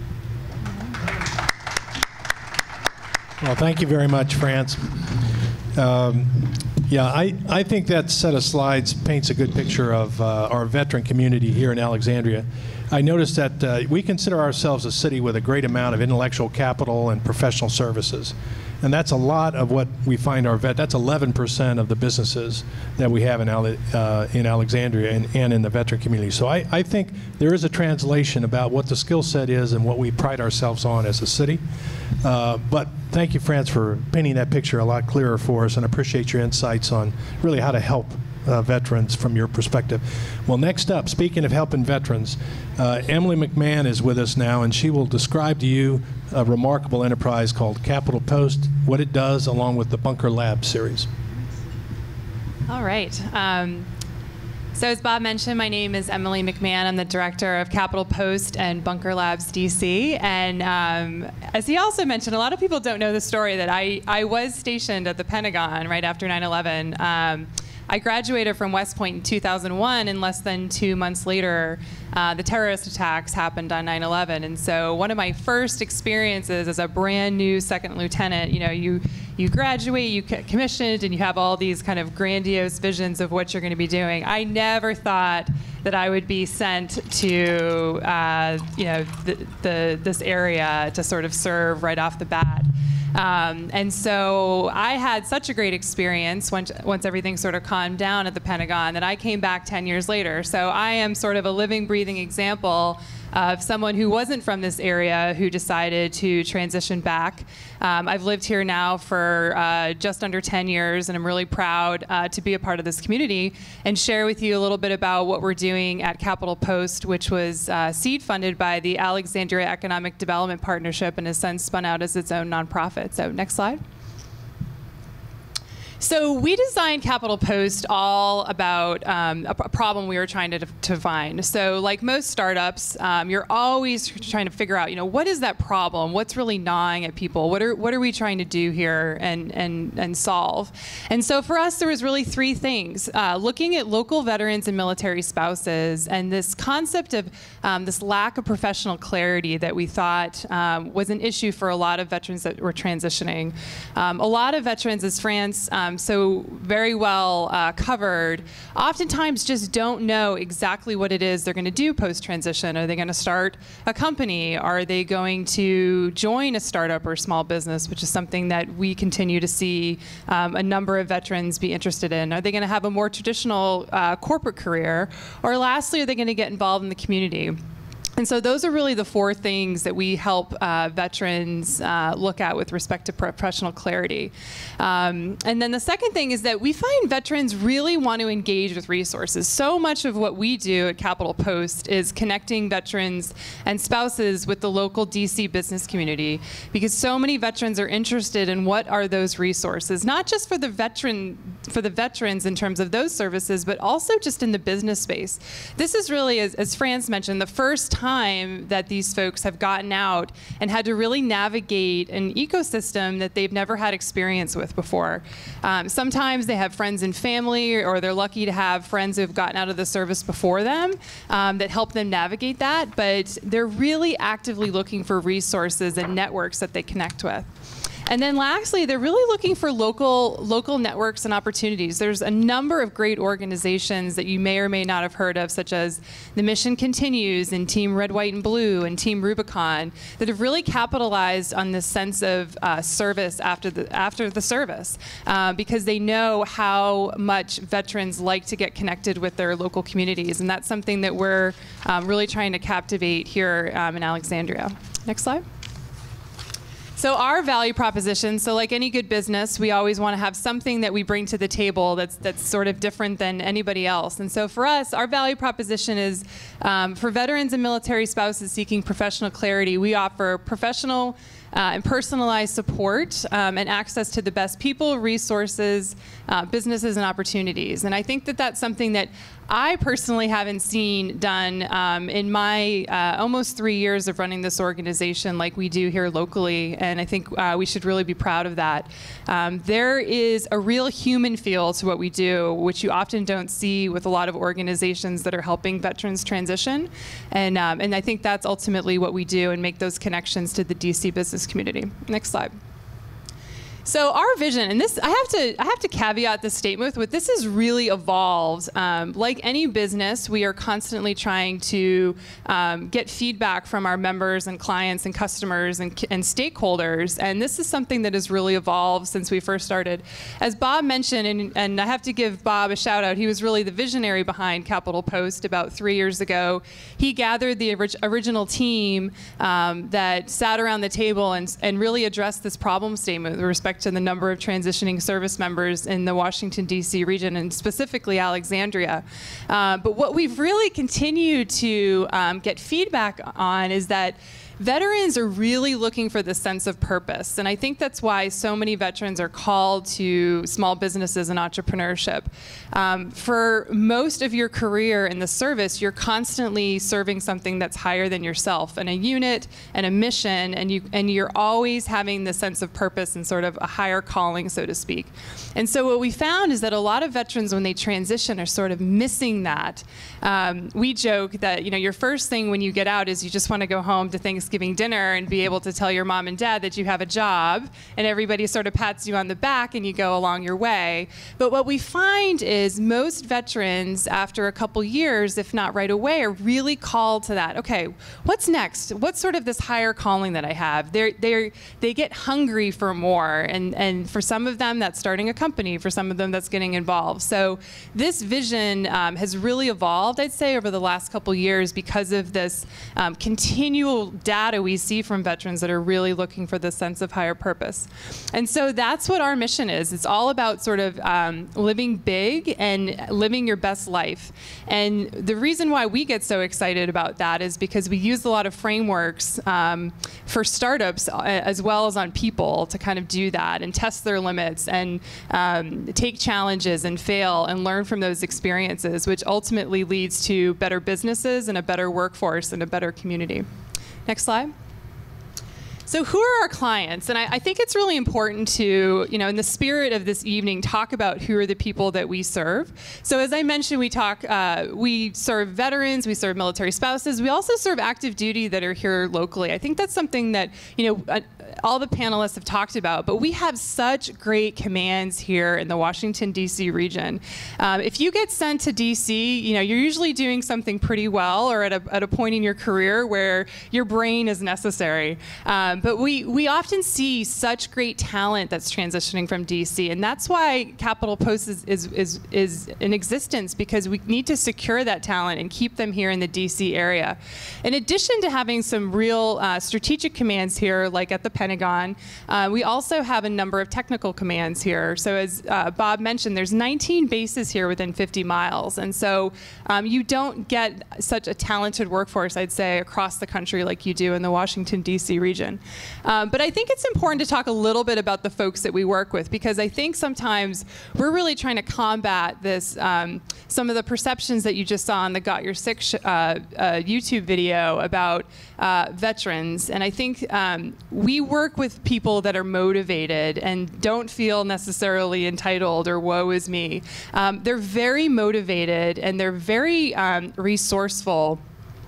Well, thank you very much, France. Yeah, I think that set of slides paints a good picture of our veteran community here in Alexandria. I noticed that we consider ourselves a city with a great amount of intellectual capital and professional services. And that's a lot of what we find that's 11% of the businesses that we have in Alexandria and in the veteran community. So I think there is a translation about what the skill set is and what we pride ourselves on as a city. But thank you, France, for painting that picture a lot clearer for us, and I appreciate your insights on really how to help veterans from your perspective. Well, next up, speaking of helping veterans, Emily McMahon is with us now, and she will describe to you a remarkable enterprise called Capital Post, what it does, along with the Bunker Lab series. All right. So as Bob mentioned, my name is Emily McMahon. I'm the director of Capital Post and Bunker Labs DC. And as he also mentioned, a lot of people don't know the story that I was stationed at the Pentagon right after 9/11. I graduated from West Point in 2001, and less than 2 months later, the terrorist attacks happened on 9/11. And so one of my first experiences as a brand new second lieutenant, you know, you graduate, you get commissioned, and you have all these kind of grandiose visions of what you're going to be doing. I never thought that I would be sent to, you know, this area to sort of serve right off the bat. And so I had such a great experience once everything sort of calmed down at the Pentagon that I came back 10 years later. So I am sort of a living, breathing example of someone who wasn't from this area who decided to transition back. I've lived here now for just under 10 years, and I'm really proud to be a part of this community and share with you a little bit about what we're doing at Capital Post, which was seed funded by the Alexandria Economic Development Partnership and has since spun out as its own nonprofit. So next slide. So we designed Capital Post all about a problem we were trying to find. So like most startups, you're always trying to figure out, you know, what is that problem? What's really gnawing at people? What are we trying to do here and solve? And so for us, there was really three things. Looking at local veterans and military spouses, and this concept of this lack of professional clarity that we thought was an issue for a lot of veterans that were transitioning. A lot of veterans, as France so very well covered, oftentimes just don't know exactly what it is they're going to do post-transition. Are they going to start a company? Are they going to join a startup or small business, which is something that we continue to see a number of veterans be interested in? Are they going to have a more traditional corporate career? Or lastly, are they going to get involved in the community? And so those are really the four things that we help veterans look at with respect to professional clarity. And then the second thing is that we find veterans really want to engage with resources. So much of what we do at Capital Post is connecting veterans and spouses with the local DC business community, because so many veterans are interested in what are those resources, not just for the veterans in terms of those services, but also just in the business space. This is really, as Franz mentioned, the first time that these folks have gotten out and had to really navigate an ecosystem that they've never had experience with before. Sometimes they have friends and family, or they're lucky to have friends who've gotten out of the service before them that help them navigate that, but they're really actively looking for resources and networks that they connect with. And then lastly, they're really looking for local networks and opportunities. There's a number of great organizations that you may or may not have heard of, such as the Mission Continues and Team Red, White, and Blue and Team Rubicon, that have really capitalized on this sense of service after the service, because they know how much veterans like to get connected with their local communities, and that's something that we're really trying to captivate here in Alexandria. Next slide. So our value proposition, so like any good business, we always want to have something that we bring to the table that's sort of different than anybody else. And so for us, our value proposition is for veterans and military spouses seeking professional clarity, we offer professional and personalized support and access to the best people, resources, businesses, and opportunities. And I think that that's something that I personally haven't seen done in my almost 3 years of running this organization like we do here locally, and I think we should really be proud of that. There is a real human feel to what we do, which you often don't see with a lot of organizations that are helping veterans transition, and I think that's ultimately what we do and make those connections to the DC business community. Next slide. So our vision, and this I have to caveat this statement with, this has really evolved. Like any business, we are constantly trying to get feedback from our members and clients and customers and stakeholders, and this is something that has really evolved since we first started. As Bob mentioned, and I have to give Bob a shout out, he was really the visionary behind Capital Post about 3 years ago. He gathered the original team that sat around the table and really addressed this problem statement with respect to the number of transitioning service members in the Washington, D.C. region, and specifically Alexandria. But what we've really continued to get feedback on is that veterans are really looking for this sense of purpose, and I think that's why so many veterans are called to small businesses and entrepreneurship. For most of your career in the service, you're constantly serving something that's higher than yourself, and a unit and a mission, and you're always having this sense of purpose and sort of a higher calling, so to speak. And so what we found is that a lot of veterans, when they transition, are sort of missing that. We joke that your first thing when you get out is you just want to go home to Thanksgiving dinner and be able to tell your mom and dad that you have a job, and everybody sort of pats you on the back and you go along your way. But what we find is most veterans, after a couple years, if not right away, are really called to that. Okay, what's next? What's sort of this higher calling that I have? They get hungry for more, and for some of them that's starting a company, for some of them that's getting involved. So this vision has really evolved, I'd say, over the last couple years because of this continual data we see from veterans that are really looking for this sense of higher purpose. And so that's what our mission is. It's all about sort of living big and living your best life. And the reason why we get so excited about that is because we use a lot of frameworks for startups as well as on people to kind of do that and test their limits and take challenges and fail and learn from those experiences, which ultimately leads to better businesses and a better workforce and a better community. Next slide. So who are our clients? And I think it's really important to, in the spirit of this evening, talk about who are the people that we serve. So as I mentioned, we serve veterans, we serve military spouses, we also serve active duty that are here locally. I think that's something that, all the panelists have talked about, but we have such great commands here in the Washington, D.C. region. If you get sent to D.C., you're usually doing something pretty well or at a point in your career where your brain is necessary. But we often see such great talent that's transitioning from DC, and that's why Capital Post is in existence, because we need to secure that talent and keep them here in the DC area. In addition to having some real strategic commands here, like at the Pentagon, we also have a number of technical commands here. So as Bob mentioned, there's 19 bases here within 50 miles, and so you don't get such a talented workforce, I'd say, across the country like you do in the Washington, D.C. region. But I think it's important to talk a little bit about the folks that we work with, because I think sometimes we're really trying to combat this, some of the perceptions that you just saw on the Got Your Sick YouTube video about veterans. And I think we work with people that are motivated and don't feel necessarily entitled or woe is me. They're very motivated and they're very resourceful.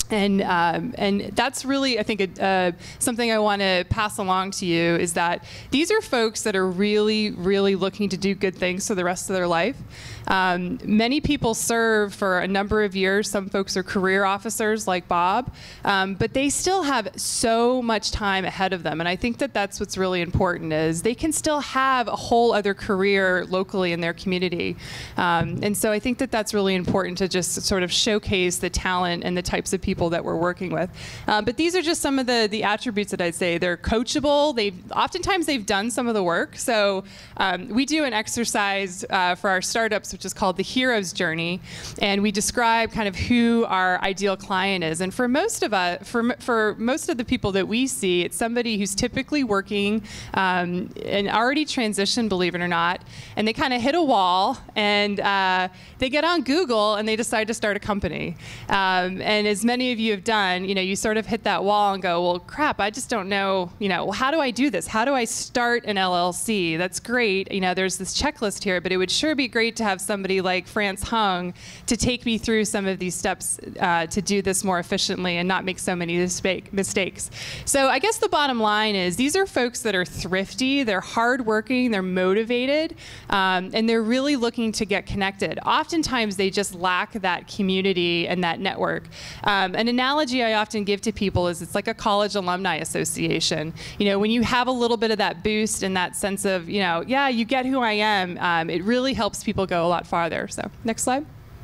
And that's really, I think, something I want to pass along to you is that these are folks that are really, really looking to do good things for the rest of their life. Many people serve for a number of years. Some folks are career officers like Bob, but they still have so much time ahead of them. And I think that that's what's really important is they can still have a whole other career locally in their community. And so I think that that's really important to just sort of showcase the talent and the types of people that we're working with. But these are just some of the attributes that I'd say. They're coachable. Oftentimes they've done some of the work. So we do an exercise for our startups, which is called the Hero's Journey, and we describe kind of who our ideal client is. And for most of for most of the people that we see, it's somebody who's typically working and already transitioned, believe it or not, and they kind of hit a wall, and they get on Google and they decide to start a company. And as many of you have done, you sort of hit that wall and go, well, crap, I just don't know, well, how do I do this? How do I start an LLC? That's great. There's this checklist here, but it would sure be great to have somebody like France Hung to take me through some of these steps to do this more efficiently and not make so many mistakes. So I guess the bottom line is these are folks that are thrifty, they're hardworking, they're motivated, and they're really looking to get connected. Oftentimes they just lack that community and that network. An analogy I often give to people is it's like a college alumni association. When you have a little bit of that boost and that sense of, yeah, you get who I am, it really helps people go a lot farther. So next slide.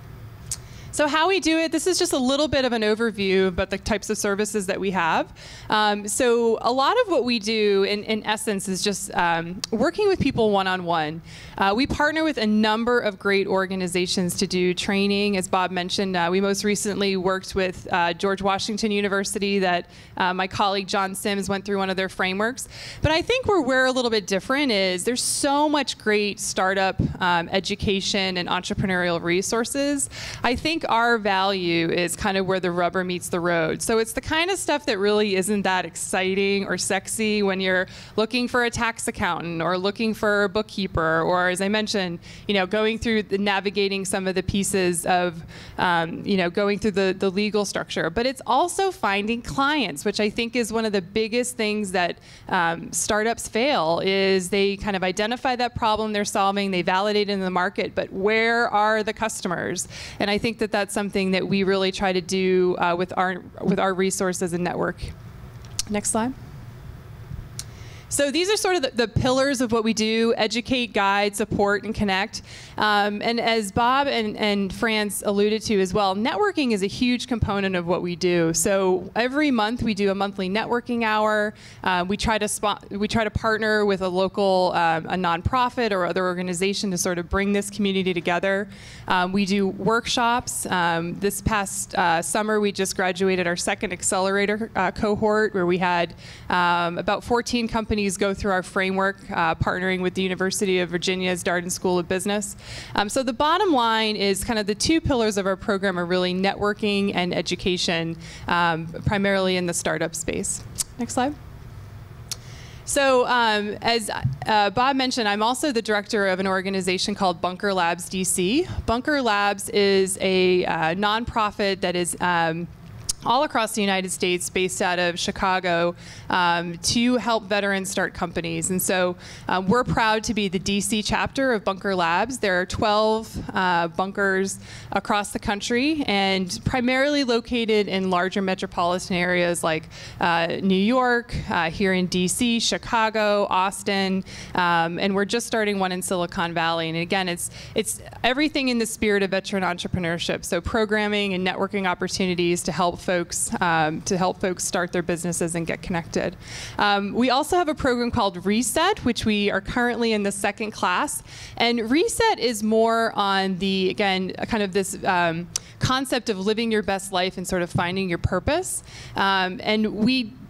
So how we do it, this is just a little bit of an overview about the types of services that we have. So a lot of what we do in essence is just working with people one-on-one. We partner with a number of great organizations to do training. As Bob mentioned, we most recently worked with George Washington University that my colleague John Sims went through one of their frameworks. But I think where we're a little bit different is there's so much great startup education and entrepreneurial resources. I think our value is kind of where the rubber meets the road. So it's the kind of stuff that really isn't that exciting or sexy when you're looking for a tax accountant or looking for a bookkeeper, or as I mentioned, going through navigating some of the pieces of, going through the legal structure. But it's also finding clients, which I think is one of the biggest things that startups fail, is they kind of identify that problem they're solving, they validate it in the market, but where are the customers? And I think that that's something that we really try to do with our resources and network. Next slide. So these are sort of the pillars of what we do: educate, guide, support, and connect. And as Bob and France alluded to as well, networking is a huge component of what we do. So every month we do a monthly networking hour. We try to partner with a local a nonprofit or other organization to sort of bring this community together. We do workshops. This past summer we just graduated our second accelerator cohort, where we had about 14 companies go through our framework, partnering with the University of Virginia's Darden School of Business. So the bottom line is kind of the two pillars of our program are really networking and education, primarily in the startup space. Next slide. So as Bob mentioned, I'm also the director of an organization called Bunker Labs DC. Bunker Labs is a nonprofit that is all across the United States, based out of Chicago, to help veterans start companies. And so we're proud to be the DC chapter of Bunker Labs. There are 12 bunkers across the country, and primarily located in larger metropolitan areas like New York, here in DC, Chicago, Austin, and we're just starting one in Silicon Valley. And again, it's everything in the spirit of veteran entrepreneurship. So programming and networking opportunities to help folks start their businesses and get connected. We also have a program called Reset, which we are currently in the second class. And Reset is more on the, again, kind of this concept of living your best life and sort of finding your purpose. And we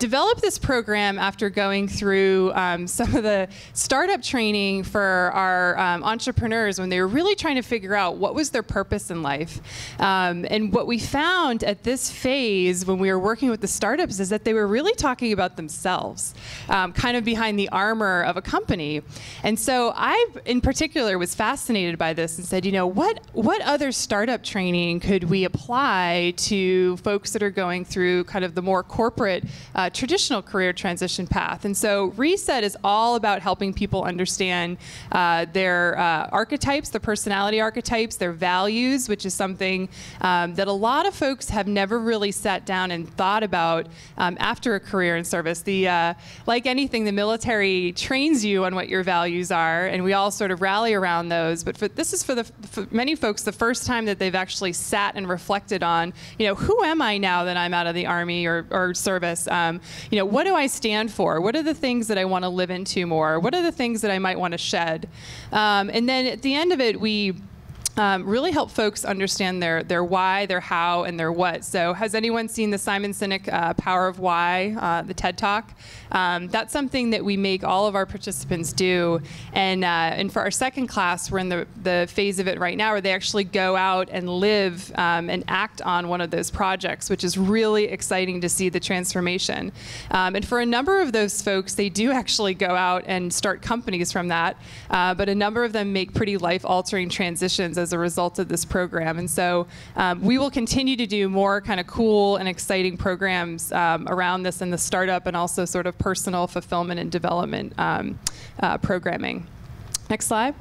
developed this program after going through some of the startup training for our entrepreneurs when they were really trying to figure out what was their purpose in life. And what we found at this phase when we were working with the startups is that they were really talking about themselves, kind of behind the armor of a company. And so I, in particular, was fascinated by this and said, you know, what other startup training could we apply to folks that are going through kind of the more corporate, traditional career transition path? And so Reset is all about helping people understand their archetypes, the personality archetypes, their values, which is something that a lot of folks have never really sat down and thought about after a career in service. Like anything, the military trains you on what your values are, and we all sort of rally around those. But this is for many folks the first time that they've actually sat and reflected on, you know, who am I now that I'm out of the Army or service? You know, what do I stand for? What are the things that I want to live into more? What are the things that I might want to shed? And then at the end of it, we really help folks understand their why, their how, and their what. So has anyone seen the Simon Sinek Power of Why, the TED Talk? That's something that we make all of our participants do. And for our second class, we're in the phase of it right now where they actually go out and live and act on one of those projects, which is really exciting to see the transformation. And for a number of those folks, they do actually go out and start companies from that. But a number of them make pretty life-altering transitions as a result of this program. And so we will continue to do more kind of cool and exciting programs around this in the startup and also sort of personal fulfillment and development programming. Next slide.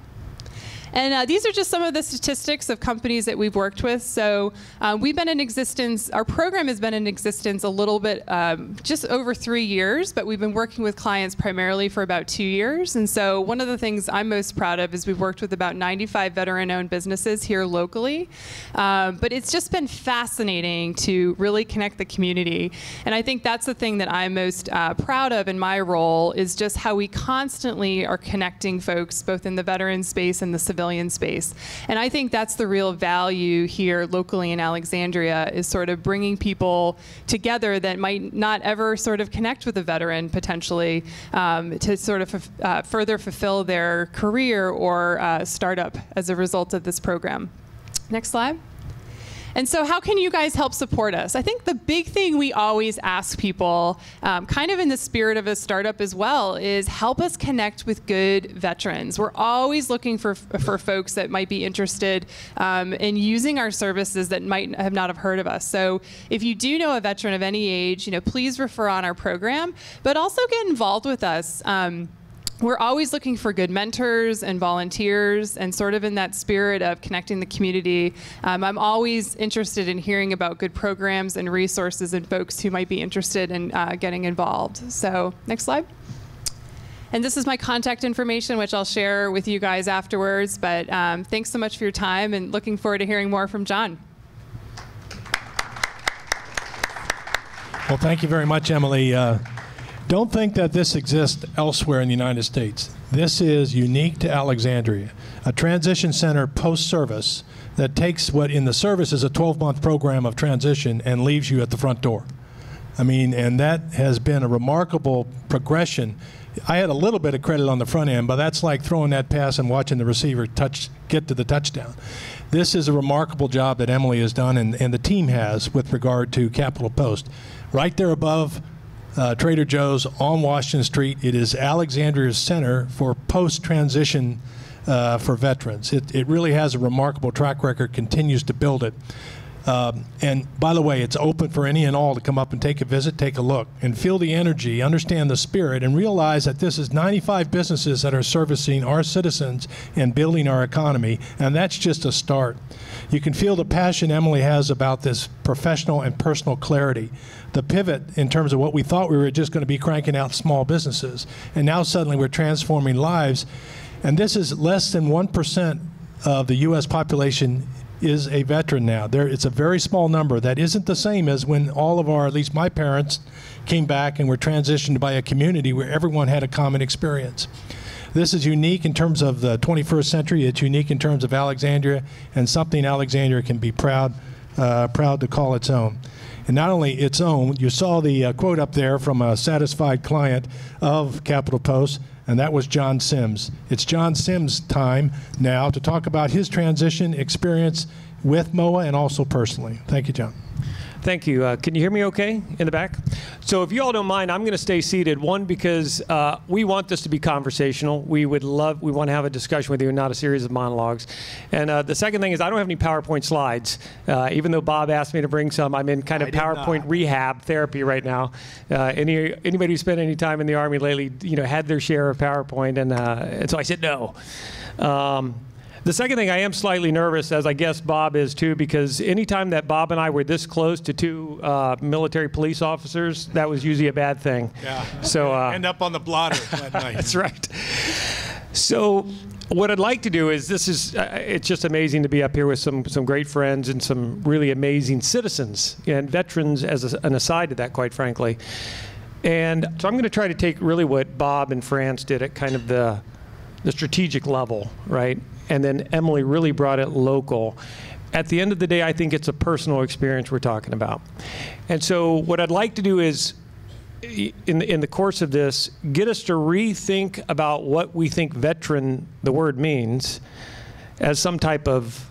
And these are just some of the statistics of companies that we've worked with. So we've been in existence, our program has been in existence a little bit, just over 3 years, but we've been working with clients primarily for about 2 years. And so one of the things I'm most proud of is we've worked with about 95 veteran-owned businesses here locally. But it's just been fascinating to really connect the community. And I think that's the thing that I'm most proud of in my role is just how we constantly are connecting folks, both in the veteran space and the civilian space. And I think that's the real value here locally in Alexandria is sort of bringing people together that might not ever sort of connect with a veteran potentially to sort of further fulfill their career or startup as a result of this program. Next slide. And so how can you guys help support us? I think the big thing we always ask people, kind of in the spirit of a startup as well, is help us connect with good veterans. We're always looking for folks that might be interested in using our services that might have not have heard of us. So if you do know a veteran of any age, you know, please refer on our program, but also get involved with us. We're always looking for good mentors and volunteers, and sort of in that spirit of connecting the community. I'm always interested in hearing about good programs and resources and folks who might be interested in getting involved. So next slide. And this is my contact information, which I'll share with you guys afterwards. But thanks so much for your time, and looking forward to hearing more from John. Well, thank you very much, Emily. Don't think that this exists elsewhere in the United States. This is unique to Alexandria, a transition center post-service that takes what in the service is a 12-month program of transition and leaves you at the front door. I mean, and that has been a remarkable progression. I had a little bit of credit on the front end, but that's like throwing that pass and watching the receiver get to the touchdown. This is a remarkable job that Emily has done and the team has with regard to Capitol Post. Right there above Trader Joe's on Washington Street. It is Alexandria's center for post-transition for veterans. It really has a remarkable track record, continues to build it. And by the way, it's open for any and all to come up and take a visit, take a look, and feel the energy, understand the spirit, and realize that this is 95 businesses that are servicing our citizens and building our economy, and that's just a start. You can feel the passion Emily has about this professional and personal clarity. The pivot in terms of what we thought we were just going to be cranking out small businesses, and now suddenly we're transforming lives. And this is less than 1% of the U.S. population is a veteran now. It's a very small number. That isn't the same as when all of our, at least my parents, came back and were transitioned by a community where everyone had a common experience. This is unique in terms of the 21st century. It's unique in terms of Alexandria, and something Alexandria can be proud to call its own. and not only its own. You saw the quote up there from a satisfied client of Capitol Post, and that was John Sims. It's John Sims' time now to talk about his transition experience with MOA and also personally. Thank you, John. Thank you. Can you hear me okay in the back? So if you all don't mind, I'm going to stay seated. One, because we want this to be conversational. We want to have a discussion with you, not a series of monologues. And the second thing is I don't have any PowerPoint slides. Even though Bob asked me to bring some, I'm in kind of PowerPoint rehab therapy right now. Anybody who spent any time in the Army lately, had their share of PowerPoint, and so I said no. The second thing, I am slightly nervous, as I guess Bob is too, because anytime that Bob and I were this close to two military police officers, that was usually a bad thing. Yeah. So end up on the blotter that night. That's right. So what I'd like to do is, it's just amazing to be up here with some great friends and some really amazing citizens and veterans as an aside to that, quite frankly. And so I'm going to try to take really what Bob and France did at kind of the strategic level, right? And then Emily really brought it local. At the end of the day, I think it's a personal experience we're talking about. And so what I'd like to do is, in the course of this, get us to rethink about what we think veteran, the word, means as some type of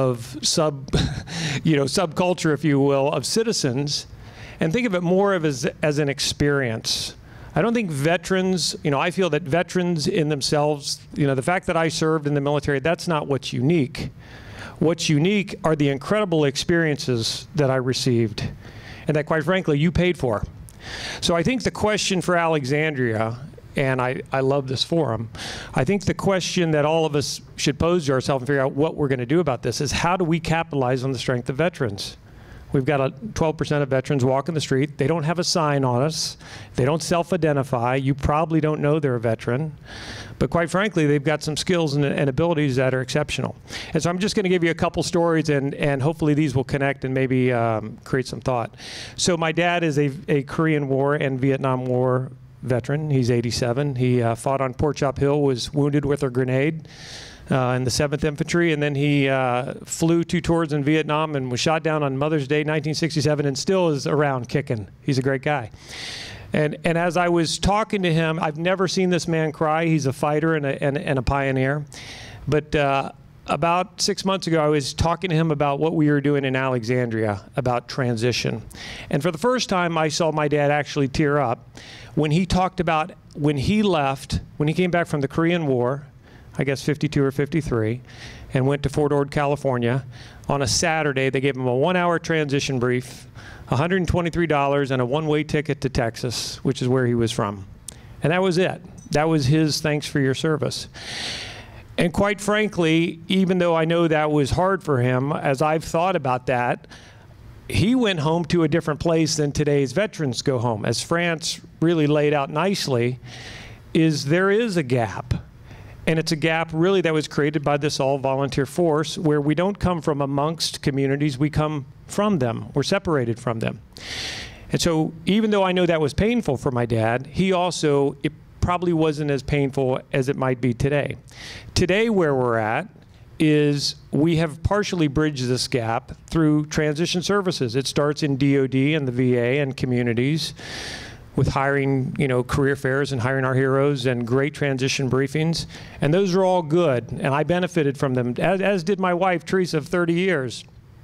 subculture, if you will, of citizens, and think of it more of as an experience. I don't think veterans, I feel that veterans in themselves, the fact that I served in the military, that's not what's unique. What's unique are the incredible experiences that I received and that, quite frankly, you paid for. So I think the question for Alexandria, and I love this forum, I think the question that all of us should pose to ourselves and figure out what we're going to do about this is, how do we capitalize on the strength of veterans? We've got 12% of veterans walking the street. They don't have a sign on us. They don't self-identify. You probably don't know they're a veteran. But quite frankly, they've got some skills and abilities that are exceptional. And so I'm just going to give you a couple stories, and hopefully these will connect and maybe create some thought. So my dad is a Korean War and Vietnam War veteran. He's 87. He fought on Pork Chop Hill, was wounded with a grenade in the 7th Infantry, and then he flew 2 tours in Vietnam and was shot down on Mother's Day, 1967, and still is around kicking. He's a great guy. And as I was talking to him, I've never seen this man cry. He's a fighter and a pioneer. But about 6 months ago, I was talking to him about what we were doing in Alexandria, about transition. And for the first time, I saw my dad actually tear up when he talked about when he left, when he came back from the Korean War, I guess 52 or 53, and went to Fort Ord, California. On a Saturday, they gave him a 1-hour transition brief, $123, and a one-way ticket to Texas, which is where he was from. And that was it. That was his thanks for your service. And quite frankly, even though I know that was hard for him, as I've thought about that, he went home to a different place than today's veterans go home. As France really laid out nicely, there is a gap. And it's a gap really that was created by this all-volunteer force, where we don't come from amongst communities, we come from them. We're separated from them. And so even though I know that was painful for my dad, it probably wasn't as painful as it might be today. Today where we're at is we have partially bridged this gap through transition services. It starts in DOD and the VA and communities, with hiring, career fairs and hiring our heroes and great transition briefings. And those are all good, and I benefited from them, as did my wife, Teresa, of 30 years.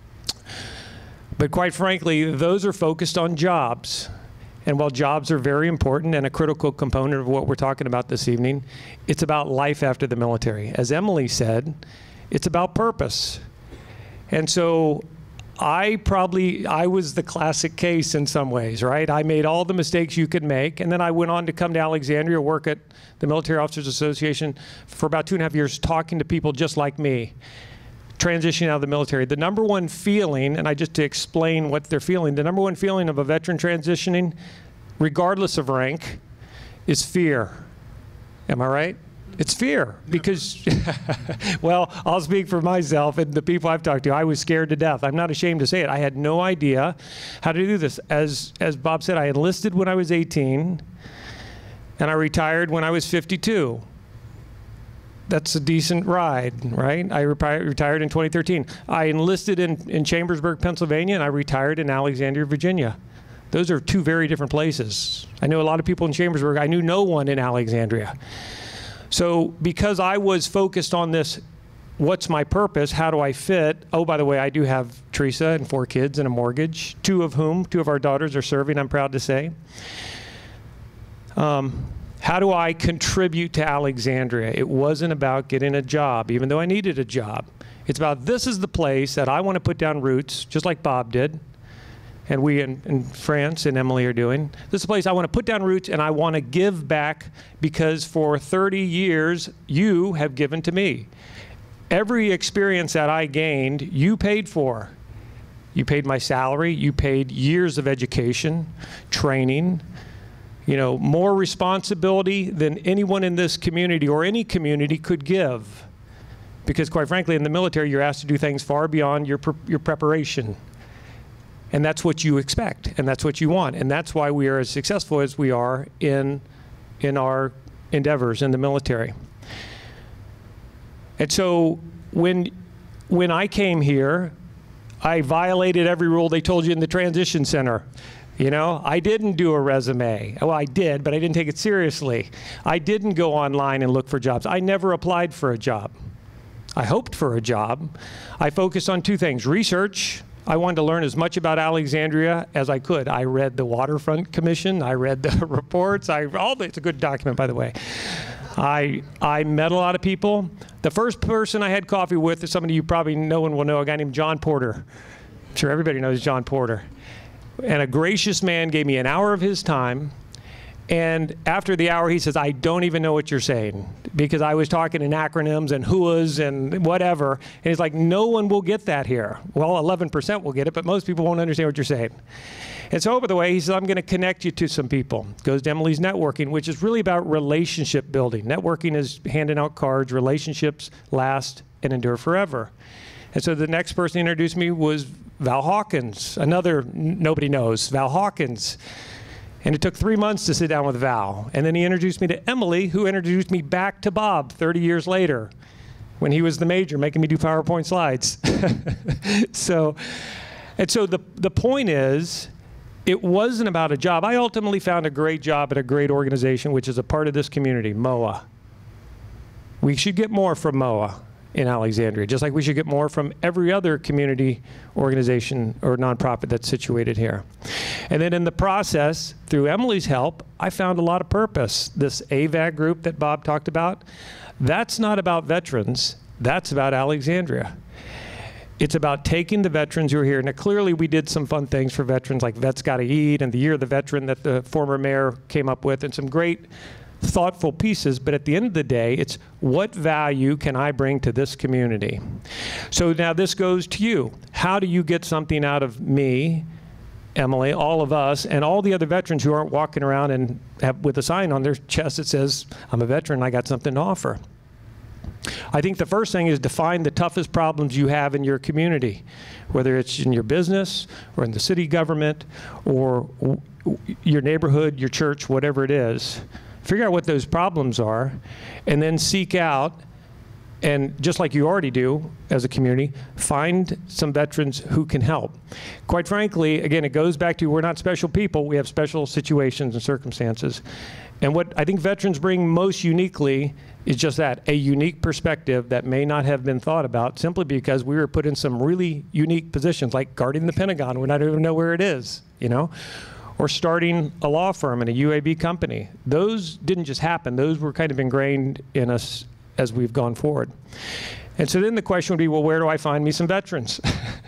But quite frankly, those are focused on jobs. And while jobs are very important and a critical component of what we're talking about this evening, it's about life after the military. As Emily said, it's about purpose. And so I was the classic case in some ways, right? I made all the mistakes you could make, and then I went on to come to Alexandria, work at the Military Officers Association for about 2.5 years, talking to people just like me, transitioning out of the military. The number one feeling, and just to explain what they're feeling, the number one feeling of a veteran transitioning, regardless of rank, is fear. Am I right? It's fear, because, well, I'll speak for myself and the people I've talked to. I was scared to death. I'm not ashamed to say it. I had no idea how to do this. As Bob said, I enlisted when I was 18, and I retired when I was 52. that's a decent ride, right? I retired in 2013. I enlisted in Chambersburg, Pennsylvania, and I retired in Alexandria, Virginia. Those are two very different places. I know a lot of people in Chambersburg. I knew no one in Alexandria. So because I was focused on this, what's my purpose? How do I fit? Oh, by the way, I do have Teresa and 4 kids and a mortgage, two of our daughters are serving, I'm proud to say. How do I contribute to Alexandria? It wasn't about getting a job, even though I needed a job. It's about, this is the place that I want to put down roots, just like Bob did, and we in France and Emily are doing. This is a place I want to put down roots, and I want to give back, because for 30 years, you have given to me. Every experience that I gained, you paid for. You paid my salary, you paid years of education, training, you know, more responsibility than anyone in this community or any community could give. Because quite frankly, in the military, you're asked to do things far beyond your preparation. And that's what you expect, and that's what you want. And that's why we are as successful as we are in our endeavors in the military. And so when I came here, I violated every rule they told you in the transition center. You know, I didn't do a resume. Well, I did, but I didn't take it seriously. I didn't go online and look for jobs. I never applied for a job. I hoped for a job. I focused on 2 things: research. I wanted to learn as much about Alexandria as I could. I read the Waterfront Commission. I read the reports. It's a good document, by the way. I met a lot of people. The first person I had coffee with is somebody you probably no one will know, a guy named John Porter. I'm sure everybody knows John Porter. And a gracious man gave me an hour of his time. And after the hour, he says, I don't even know what you're saying, because I was talking in acronyms and whoas and whatever. And he's like, no one will get that here. Well, 11% will get it, but most people won't understand what you're saying. And so, by the way, he says, I'm going to connect you to some people. Goes to Emily's networking, which is really about relationship building. Networking is handing out cards. Relationships last and endure forever. And so the next person he introduced me was Val Hawkins, another nobody knows, Val Hawkins. And it took 3 months to sit down with Val. And then he introduced me to Emily, who introduced me back to Bob 30 years later, when he was the major, making me do PowerPoint slides. So the point is, it wasn't about a job. I ultimately found a great job at a great organization, which is a part of this community, MOA. We should get more from MOA in Alexandria, just like we should get more from every other community organization or nonprofit that's situated here. And then in the process, through Emily's help, I found a lot of purpose. This AVAG group that Bob talked about, that's not about veterans, that's about Alexandria. It's about taking the veterans who are here. Now, clearly, we did some fun things for veterans, like Vets Gotta Eat and the Year of the Veteran that the former mayor came up with, and some great thoughtful pieces. But at the end of the day, it's what value can I bring to this community? So now this goes to you. How do you get something out of me, Emily, all of us, and all the other veterans who aren't walking around and with a sign on their chest that says, I'm a veteran, I got something to offer? I think the first thing is define the toughest problems you have in your community, whether it's in your business or in the city government or your neighborhood, your church, whatever it is. Figure out what those problems are, and then seek out, and just like you already do as a community, find some veterans who can help. Quite frankly, again, it goes back to we're not special people, we have special situations and circumstances. And what I think veterans bring most uniquely is just that, a unique perspective that may not have been thought about simply because we were put in some really unique positions, like guarding the Pentagon, we don't even know where it is, you know? Or starting a law firm in a UAB company. Those didn't just happen, those were kind of ingrained in us as we've gone forward. And so then the question would be, well, where do I find me some veterans?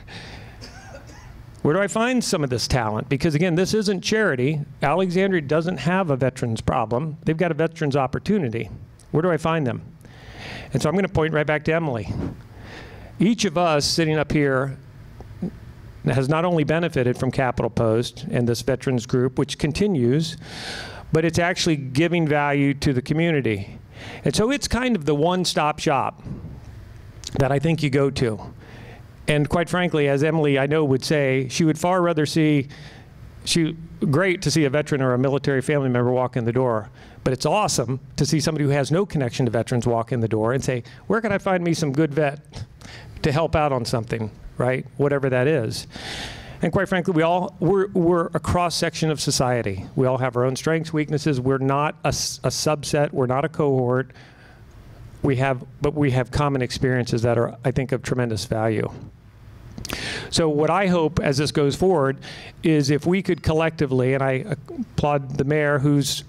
Where do I find some of this talent? Because again, this isn't charity. Alexandria doesn't have a veterans problem. They've got a veterans opportunity. Where do I find them? And so I'm going to point right back to Emily. Each of us sitting up here has not only benefited from Capital Post and this veterans group, which continues, but it's actually giving value to the community. And so it's kind of the one-stop shop that I think you go to. And quite frankly, as Emily, I know, would say, she would far rather see great to see a veteran or a military family member walk in the door, but it's awesome to see somebody who has no connection to veterans walk in the door and say, where can I find me some good vet to help out on something, right? Whatever that is. And quite frankly, we're a cross-section of society. We all have our own strengths, weaknesses. We're not a subset. We're not a cohort. But we have common experiences that are, I think, of tremendous value. So what I hope as this goes forward is if we could collectively, and I applaud the mayor who's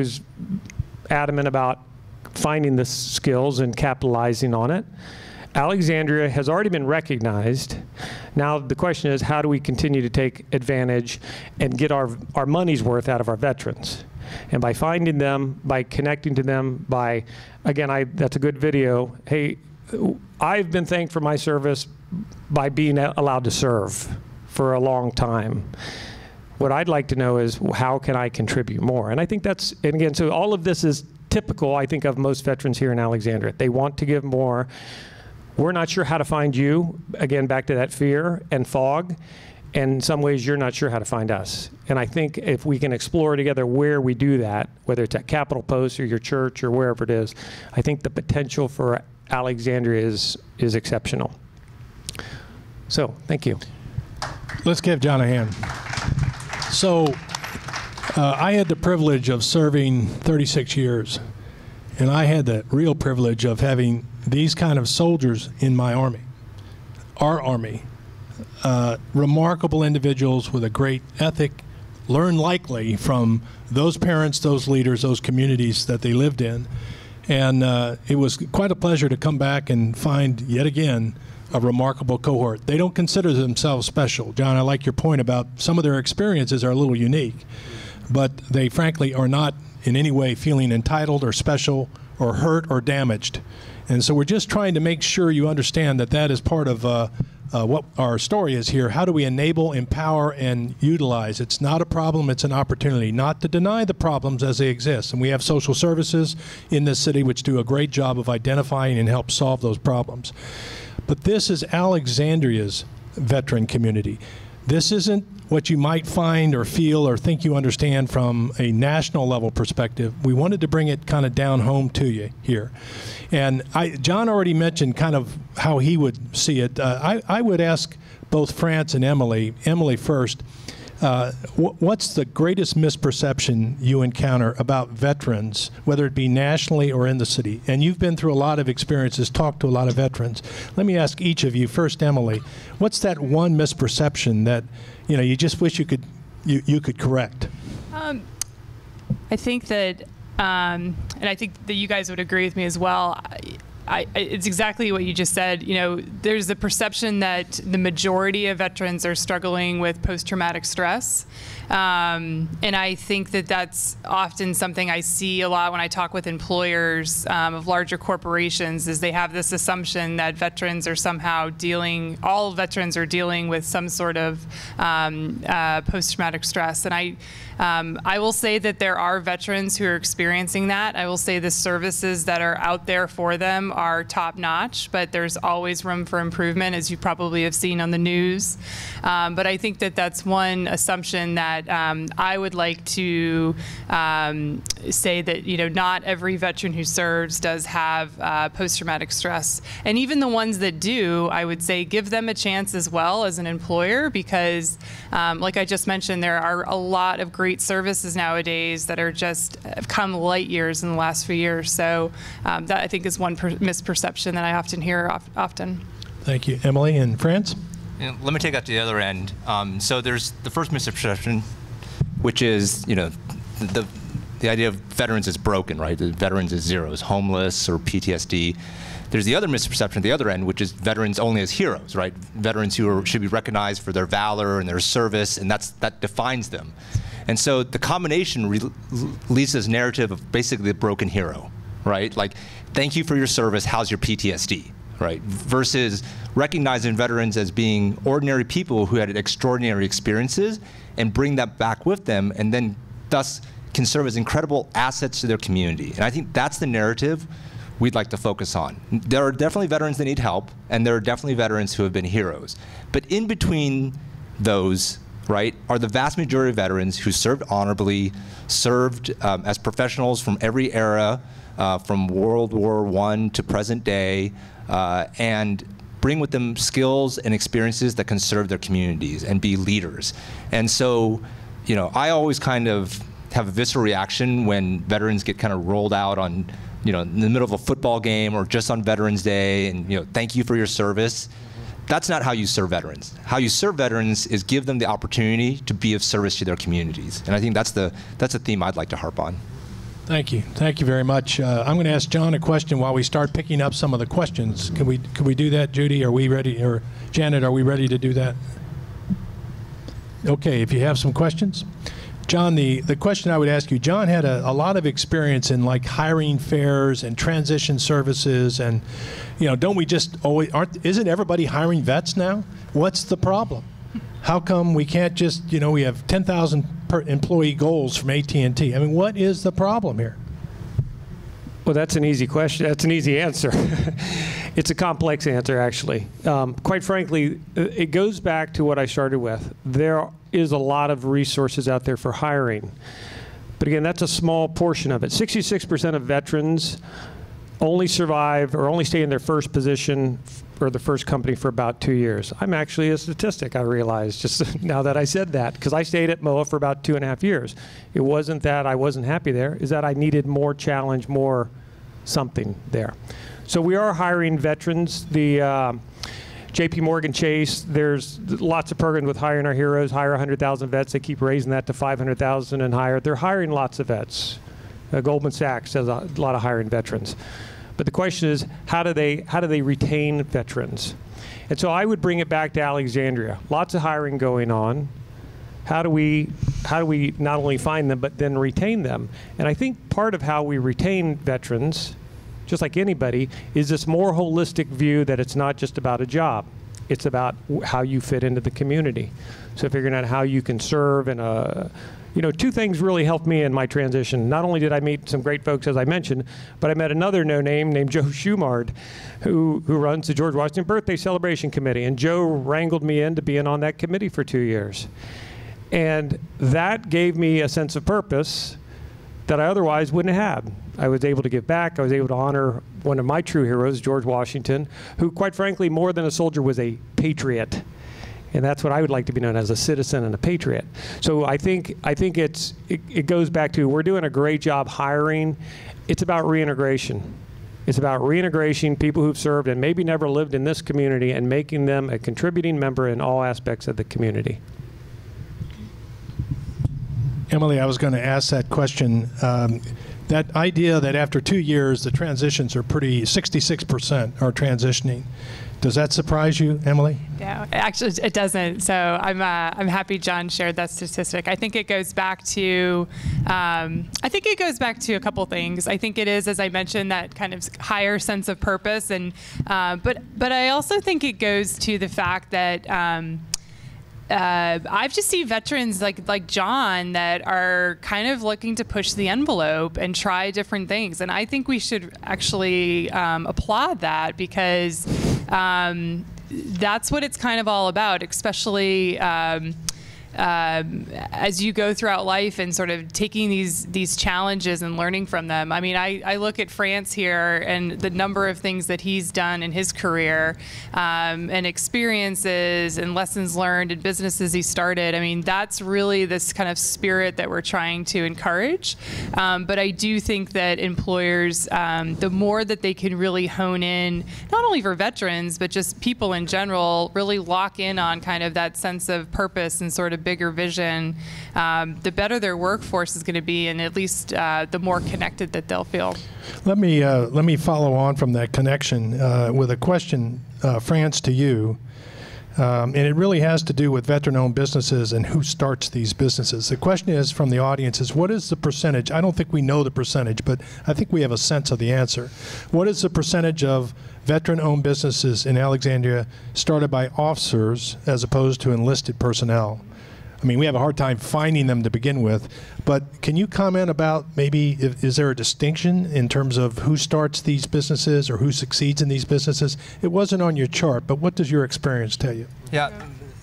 adamant about finding the skills and capitalizing on it. Alexandria has already been recognized. Now the question is, how do we continue to take advantage and get our money's worth out of our veterans? And by finding them, by connecting to them, by, again, that's a good video. Hey, I've been thanked for my service by being allowed to serve for a long time. What I'd like to know is, how can I contribute more? And I think that's, and again, so all of this is typical, I think, of most veterans here in Alexandria. They want to give more. We're not sure how to find you. Again, back to that fear and fog. And in some ways, you're not sure how to find us. And I think if we can explore together where we do that, whether it's at Capitol Post or your church or wherever it is, I think the potential for Alexandria is exceptional. So, thank you. Let's give John a hand. So, I had the privilege of serving 36 years. And I had the real privilege of having these kind of soldiers in my army, our army. Remarkable individuals with a great ethic, learn likely from those parents, those leaders, those communities that they lived in. And it was quite a pleasure to come back and find, yet again, a remarkable cohort. They don't consider themselves special. John, I like your point about some of their experiences are a little unique, but they frankly are not in any way feeling entitled or special or hurt or damaged. And so we're just trying to make sure you understand that that is part of what our story is here. How do we enable, empower, and utilize? It's not a problem, it's an opportunity. Not to deny the problems as they exist. And we have social services in this city which do a great job of identifying and help solve those problems. But this is Alexandria's veteran community. This isn't what you might find or feel or think you understand from a national level perspective. We wanted to bring it kind of down home to you here. And John already mentioned kind of how he would see it. I would ask both France and Emily first, what's the greatest misperception you encounter about veterans, whether it be nationally or in the city? And you've been through a lot of experiences, talked to a lot of veterans. Let me ask each of you, first Emily, what's that one misperception that you just wish you could correct? I think that, and I think that you guys would agree with me as well. It's exactly what you just said. There's the perception that the majority of veterans are struggling with post-traumatic stress. And I think that that's often something I see a lot when I talk with employers of larger corporations, is they have this assumption that veterans are somehow all veterans are dealing with some sort of post-traumatic stress. And I will say that there are veterans who are experiencing that. I will say the services that are out there for them are top-notch, but there's always room for improvement, as you probably have seen on the news. But I think that that's one assumption that I would like to say that not every veteran who serves does have post-traumatic stress. And even the ones that do, I would say give them a chance as well as an employer, because like I just mentioned, there are a lot of great services nowadays that have come light years in the last few years. So that, I think, is one misperception that I often hear often. Thank you. Emily and France? Let me take that to the other end. So there's the first misperception, which is, the idea of veterans is broken, right? The veterans is zeros, homeless or PTSD. There's the other misperception at the other end, which is veterans only as heroes, right? Veterans who should be recognized for their valor and their service, and that defines them. And so the combination leads to this narrative of basically the broken hero, right? Like, thank you for your service, how's your PTSD, right? Versus recognizing veterans as being ordinary people who had extraordinary experiences and bring that back with them, and then thus can serve as incredible assets to their community. And I think that's the narrative we'd like to focus on. There are definitely veterans that need help, and there are definitely veterans who have been heroes. But in between those right, are the vast majority of veterans who served honorably, served as professionals from every era, from World War I to present day, and bring with them skills and experiences that can serve their communities and be leaders. And so, I always kind of have a visceral reaction when veterans get kind of rolled out on, in the middle of a football game or just on Veterans Day and, thank you for your service. That's not how you serve veterans. How you serve veterans is give them the opportunity to be of service to their communities. And I think that's the theme I'd like to harp on. Thank you. Thank you very much. I'm going to ask John a question while we start picking up some of the questions. Can we do that, Judy? Are we ready? Or Janet, are we ready to do that? Okay, if you have some questions. John, the question I would ask you, John had a lot of experience in like hiring fairs and transition services, and don't we just always, isn't everybody hiring vets now? What's the problem? How come we can't just, we have 10,000 per employee goals from AT&T. I mean, what is the problem here? Well, that's an easy question. That's an easy answer. It's a complex answer, actually. Quite frankly, it goes back to what I started with. There is a lot of resources out there for hiring. But again, that's a small portion of it. 66% of veterans only survive or only stay in their first position or the first company for about 2 years. I'm actually a statistic, I realized, just now that I said that, because I stayed at MOA for about 2.5 years. It wasn't that I wasn't happy there, is that I needed more challenge, more something there. So we are hiring veterans. The JP Morgan Chase, there's lots of programs with Hiring Our Heroes, hire 100,000 vets. They keep raising that to 500,000 and higher. They're hiring lots of vets. Goldman Sachs has a lot of hiring veterans. But the question is, how do they retain veterans? And so I would bring it back to Alexandria. Lots of hiring going on. How do we not only find them, but then retain them? And I think part of how we retain veterans, just like anybody, is this more holistic view that it's not just about a job. It's about how you fit into the community. So figuring out how you can serve in a, two things really helped me in my transition. Not only did I meet some great folks, as I mentioned, but I met another no-name named Joe Schumard, who runs the George Washington Birthday Celebration Committee. And Joe wrangled me into being on that committee for 2 years. And that gave me a sense of purpose that I otherwise wouldn't have had. I was able to give back. I was able to honor one of my true heroes, George Washington, who, quite frankly, more than a soldier, was a patriot. And that's what I would like to be known as, a citizen and a patriot. So I think it goes back to, we're doing a great job hiring. It's about reintegration. It's about reintegration, people who've served and maybe never lived in this community, and making them a contributing member in all aspects of the community. Emily, I was going to ask that question. That idea that after 2 years, the transitions are 66% are transitioning. Does that surprise you, Emily? Yeah, actually, it doesn't. So I'm happy John shared that statistic. I think it goes back to a couple things. I think it is, as I mentioned, that kind of higher sense of purpose, and but I also think it goes to the fact that I've just seen veterans like John that are kind of looking to push the envelope and try different things, and I think we should actually applaud that, because that's what it's kind of all about, especially as you go throughout life and sort of taking these challenges and learning from them. I mean, I look at France here and the number of things that he's done in his career, and experiences and lessons learned and businesses he started. I mean, that's really this kind of spirit that we're trying to encourage. But I do think that employers, the more that they can really hone in, not only for veterans, but just people in general, really lock in on kind of that sense of purpose and sort of bigger vision, the better their workforce is going to be, and at least the more connected that they'll feel. Let me follow on from that connection with a question, France, to you. And it really has to do with veteran-owned businesses and who starts these businesses. The question is from the audience is, what is the percentage? I don't think we know the percentage, but I think we have a sense of the answer. What is the percentage of veteran-owned businesses in Alexandria started by officers as opposed to enlisted personnel? I mean, we have a hard time finding them to begin with, but can you comment about maybe, is there a distinction in terms of who starts these businesses or who succeeds in these businesses? It wasn't on your chart, but what does your experience tell you? Yeah,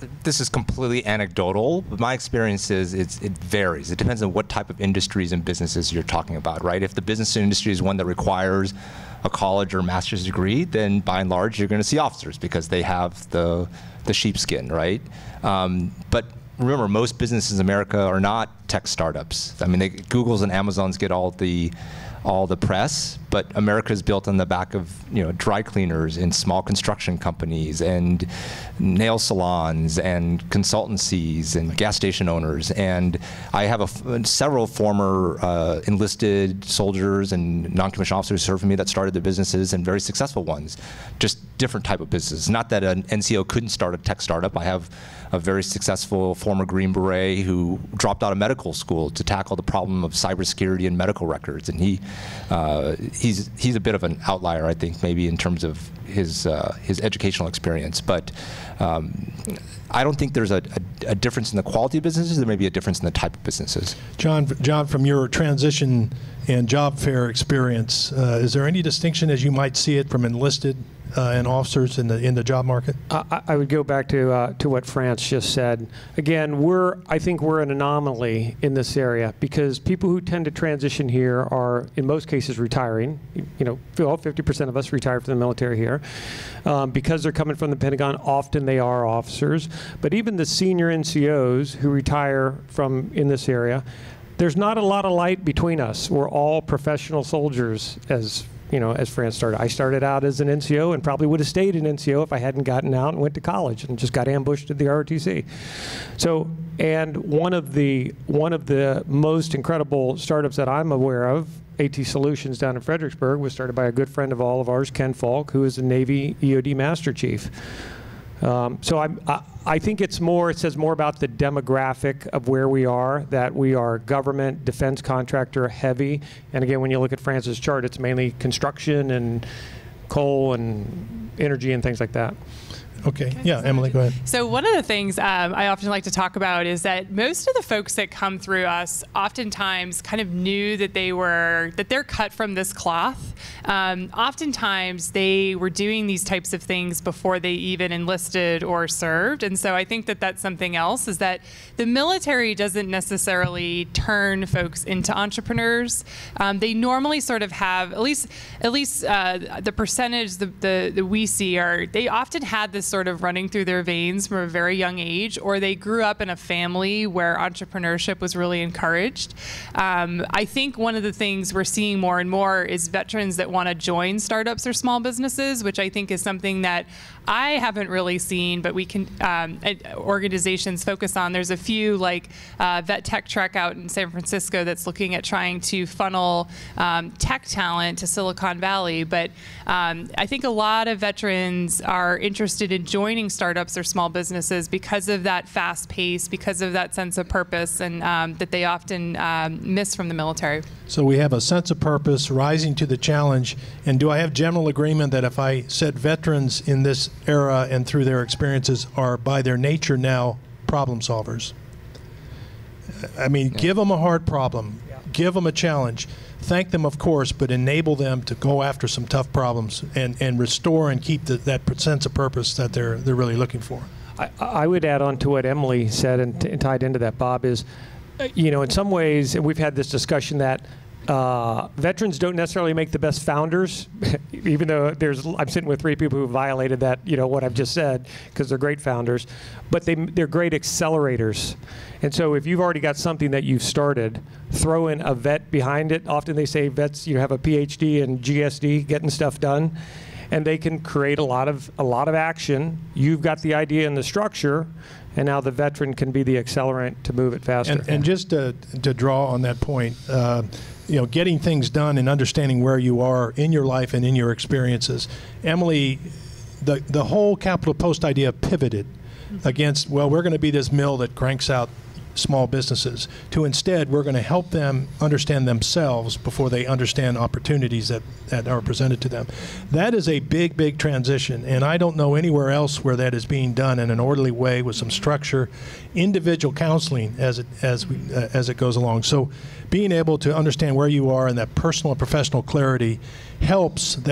this is completely anecdotal, but my experience is it varies. It depends on what type of industries and businesses you're talking about, right? If the business industry is one that requires a college or master's degree, then by and large you're going to see officers because they have the sheepskin, right? But remember, most businesses in America are not tech startups. I mean, Googles and Amazons get all the press, but America is built on the back of dry cleaners and small construction companies and nail salons and consultancies and gas station owners. And I have several former enlisted soldiers and non-commissioned officers who served for me that started their businesses, and very successful ones, just different type of businesses. Not that an NCO couldn't start a tech startup. I have a very successful former Green Beret who dropped out of medical school to tackle the problem of cybersecurity and medical records, and he's a bit of an outlier, I think, maybe in terms of his educational experience. But I don't think there's a difference in the quality of businesses. There may be a difference in the type of businesses. John, from your transition and job fair experience, is there any distinction as you might see it from enlisted and officers in the job market? I would go back to what France just said. Again, I think we're an anomaly in this area because people who tend to transition here are, in most cases, retiring. 50% of us retire from the military here. Because they're coming from the Pentagon, often they are officers. But even the senior NCOs who retire from in this area, there's not a lot of light between us. We're all professional soldiers, as France started. I started out as an NCO and probably would have stayed an NCO if I hadn't gotten out and went to college and just got ambushed at the ROTC. So, and one of the most incredible startups that I'm aware of, AT Solutions down in Fredericksburg, was started by a good friend of all of ours, Ken Falk, who is a Navy EOD Master Chief. So I think it says more about the demographic of where we are, that we are government, defense contractor heavy. And again, when you look at France's chart, it's mainly construction and coal and energy and things like that. Okay. Yeah, Emily, go ahead. So one of the things I often like to talk about is that most of the folks that come through us oftentimes kind of knew that they're cut from this cloth. Oftentimes they were doing these types of things before they even enlisted or served. And so I think that that's something else, is that the military doesn't necessarily turn folks into entrepreneurs. They normally sort of have, at least the percentage that we see they often had this sort of running through their veins from a very young age, or they grew up in a family where entrepreneurship was really encouraged. I think one of the things we're seeing more and more is veterans that want to join startups or small businesses, which I think is something that I haven't really seen, but we can organizations focus on. There's a few like Vet Tech Trek out in San Francisco that's looking at trying to funnel tech talent to Silicon Valley. But I think a lot of veterans are interested in joining startups or small businesses because of that fast pace, because of that sense of purpose, and that they often miss from the military. So we have a sense of purpose, rising to the challenge. And do I have general agreement that if I said veterans in this era and through their experiences are by their nature now problem solvers? I mean, give them a hard problem, give them a challenge, thank them, of course, but enable them to go after some tough problems and restore and keep that sense of purpose that they're really looking for. I would add on to what Emily said and tied into that, Bob, is, in some ways, and we've had this discussion, that veterans don't necessarily make the best founders, even though I'm sitting with 3 people who violated that, what I've just said, because they're great founders, but they're great accelerators. And so if you've already got something that you've started, throw in a vet behind it. Often they say vets, have a PhD in GSD, getting stuff done, and they can create a lot of action. You've got the idea and the structure, and now the veteran can be the accelerant to move it faster. And just to draw on that point, getting things done and understanding where you are in your life and in your experiences. Emily, the whole Capitol Post idea pivoted against, well, we're going to be this mill that cranks out small businesses, to instead we're going to help them understand themselves before they understand opportunities that are presented to them. That is a big, big transition, and I don't know anywhere else where that is being done in an orderly way with some structure, individual counseling as it goes along. So being able to understand where you are and that personal and professional clarity helps that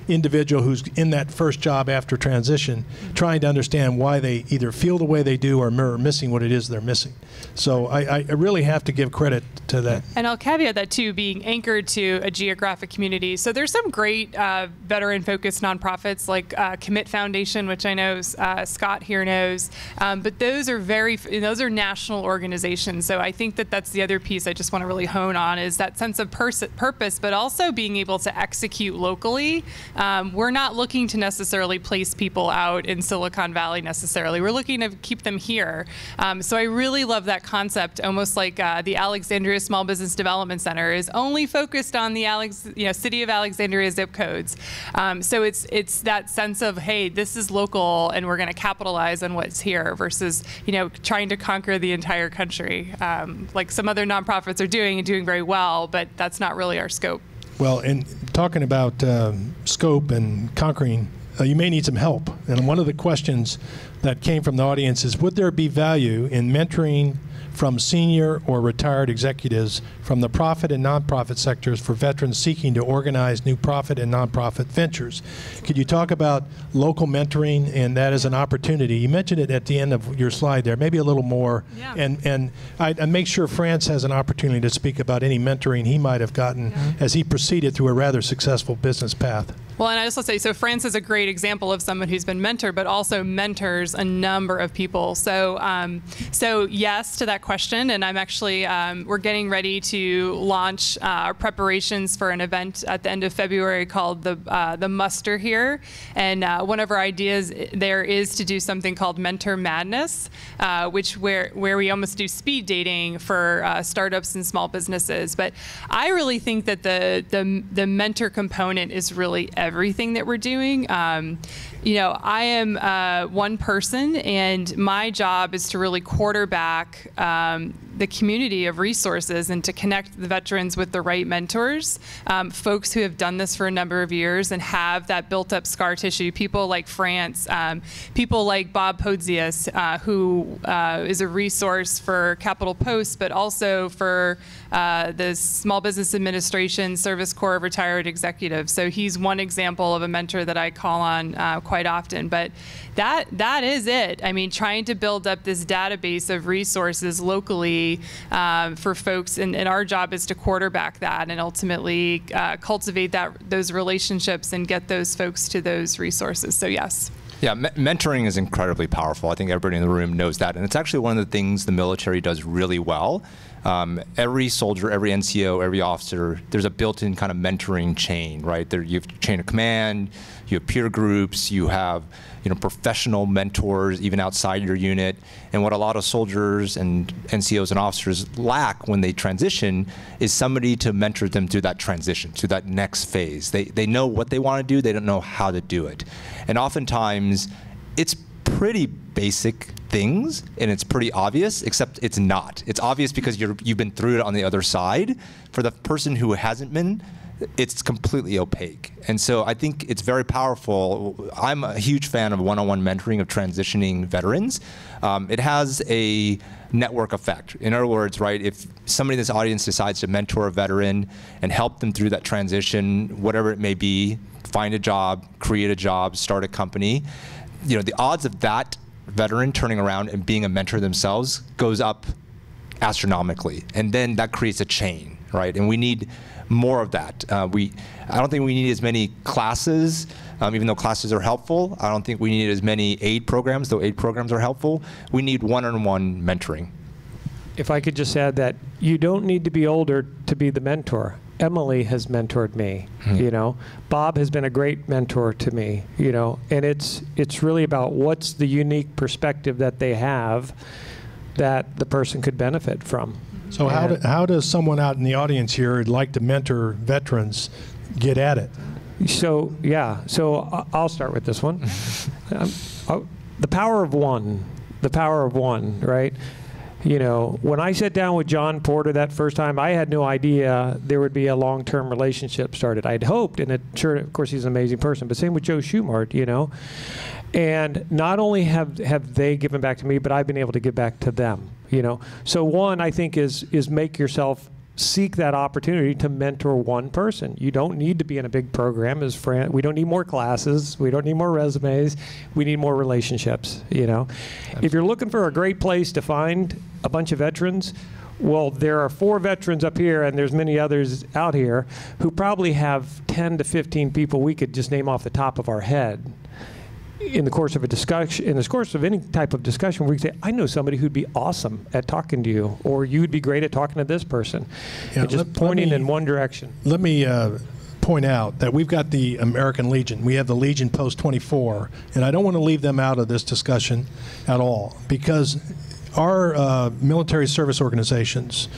individual who's in that first job after transition, trying to understand why they either feel the way they do or are missing what it is they're missing. So I really have to give credit to that. And I'll caveat that too, being anchored to a geographic community. So there's some great veteran-focused nonprofits like Commit Foundation, which I know Scott here knows, but those are national organizations. So I think that that's the other piece I just want to really hone on, is that sense of purpose, but also being able to execute locally. We're not looking to necessarily place people out in Silicon Valley necessarily. We're looking to keep them here. So I really love that concept, almost like the Alexandria Small Business Development Center is only focused on the City of Alexandria zip codes. So it's that sense of, hey, this is local and we're going to capitalize on what's here versus trying to conquer the entire country, like some other nonprofits are doing and doing very well, but that's not really our scope. Well, in talking about scope and conquering, you may need some help. And one of the questions that came from the audience is, would there be value in mentoring from senior or retired executives from the profit and nonprofit sectors for veterans seeking to organize new profit and nonprofit ventures? Could you talk about local mentoring and that as an opportunity? You mentioned it at the end of your slide there, maybe a little more. Yeah. And I'd make sure France has an opportunity to speak about any mentoring he might have gotten as he proceeded through a rather successful business path. Well, and I also say, so France is a great example of someone who's been mentored, but also mentors a number of people. So, so yes to that question, and I'm actually, we're getting ready to launch our preparations for an event at the end of February called the Muster here, and one of our ideas there is to do something called Mentor Madness, where we almost do speed dating for startups and small businesses. But I really think that the mentor component is really everything that we're doing. I am one person, and my job is to really quarterback the community of resources and to connect the veterans with the right mentors, folks who have done this for a number of years and have that built-up scar tissue. People like France, people like Bob Podzius, who is a resource for Capital Post, but also for the Small Business Administration Service Corps of Retired Executives. So he's one example of a mentor that I call on quite often. But that is it. I mean, trying to build up this database of resources locally for folks, and our job is to quarterback that and ultimately cultivate those relationships and get those folks to those resources. So yes. Yeah, mentoring is incredibly powerful. I think everybody in the room knows that. And it's actually one of the things the military does really well. Every soldier, every NCO, every officer, there's a built-in kind of mentoring chain, right? You have chain of command, you have peer groups, you have professional mentors even outside your unit. And what a lot of soldiers and NCOs and officers lack when they transition is somebody to mentor them through that transition, through that next phase. They know what they want to do, they don't know how to do it. And oftentimes, it's pretty basic things, and it's pretty obvious, except it's not. It's obvious because you've been through it on the other side. For the person who hasn't been, it's completely opaque. And so I think it's very powerful. I'm a huge fan of one-on-one mentoring of transitioning veterans. It has a network effect. In other words, right, if somebody in this audience decides to mentor a veteran and help them through that transition, whatever it may be, find a job, create a job, start a company, the odds of that veteran turning around and being a mentor themselves goes up astronomically. And then that creates a chain, right? And we need more of that. I don't think we need as many classes, even though classes are helpful. I don't think we need as many aid programs, though aid programs are helpful. We need one-on-one mentoring. If I could just add that you don't need to be older to be the mentor. Emily has mentored me, Bob has been a great mentor to me, and it's really about what's the unique perspective that they have that the person could benefit from. So how does someone out in the audience here who'd like to mentor veterans get at it? So I'll start with this one. The power of one, right? When I sat down with John Porter that first time, I had no idea there would be a long-term relationship started. I'd hoped, and of course, he's an amazing person, but same with Joe Schumart, And not only have they given back to me, but I've been able to give back to them, So one, I think, is make yourself seek that opportunity to mentor one person. You don't need to be in a big program. We don't need more classes. We don't need more resumes. We need more relationships, you know. If you're looking for a great place to find a bunch of veterans, well, there are 4 veterans up here, and there's many others out here who probably have 10 to 15 people we could just name off the top of our head. In the course of a discussion, in the course of any type of discussion, we could say, I know somebody who'd be awesome at talking to you, or you'd be great at talking to this person. Yeah, and just pointing in one direction. Let me point out that we've got the American Legion. We have the Legion Post 24, and I don't want to leave them out of this discussion at all, because our military service organizations,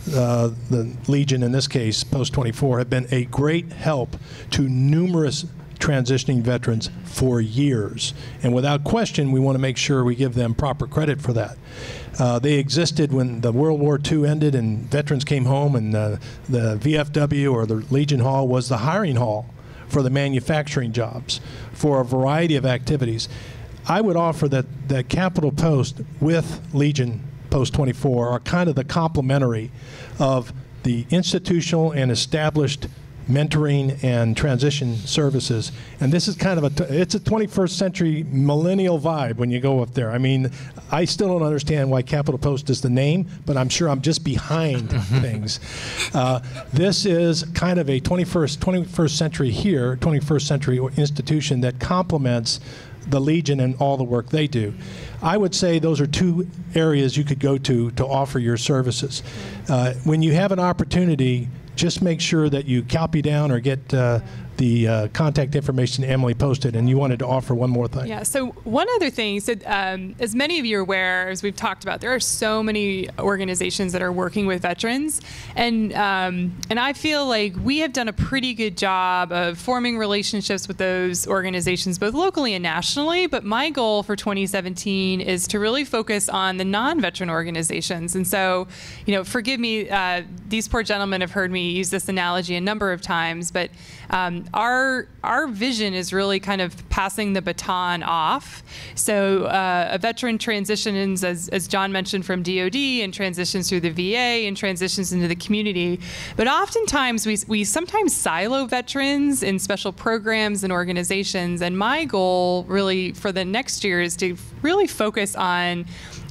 the Legion in this case, Post 24, have been a great help to numerous transitioning veterans for years. And without question, we want to make sure we give them proper credit for that. They existed when the World War II ended and veterans came home, and the VFW, or the Legion Hall, was the hiring hall for the manufacturing jobs for a variety of activities. I would offer that Capitol Post with Legion Post 24 are kind of the complementary of the institutional and established mentoring and transition services. And this is kind of it's a 21st century millennial vibe when you go up there. I mean, I still don't understand why Capitol Post is the name, but I'm sure I'm just behind things. This is kind of a 21st century here, 21st century institution that complements the Legion and all the work they do. I would say those are 2 areas you could go to offer your services. When you have an opportunity, just make sure that you copy down or get the contact information Emily posted, and you wanted to offer one more thing. Yeah, so one other thing, so as many of you are aware, as we've talked about, there are so many organizations that are working with veterans, and I feel like we have done a pretty good job of forming relationships with those organizations, both locally and nationally, but my goal for 2017 is to really focus on the non-veteran organizations. And so, you know, forgive me, these poor gentlemen have heard me use this analogy a number of times, but our vision is really kind of passing the baton off. So a veteran transitions, as John mentioned, from DOD and transitions through the VA and transitions into the community. But oftentimes we sometimes silo veterans in special programs and organizations. And my goal really for the next year is to really focus on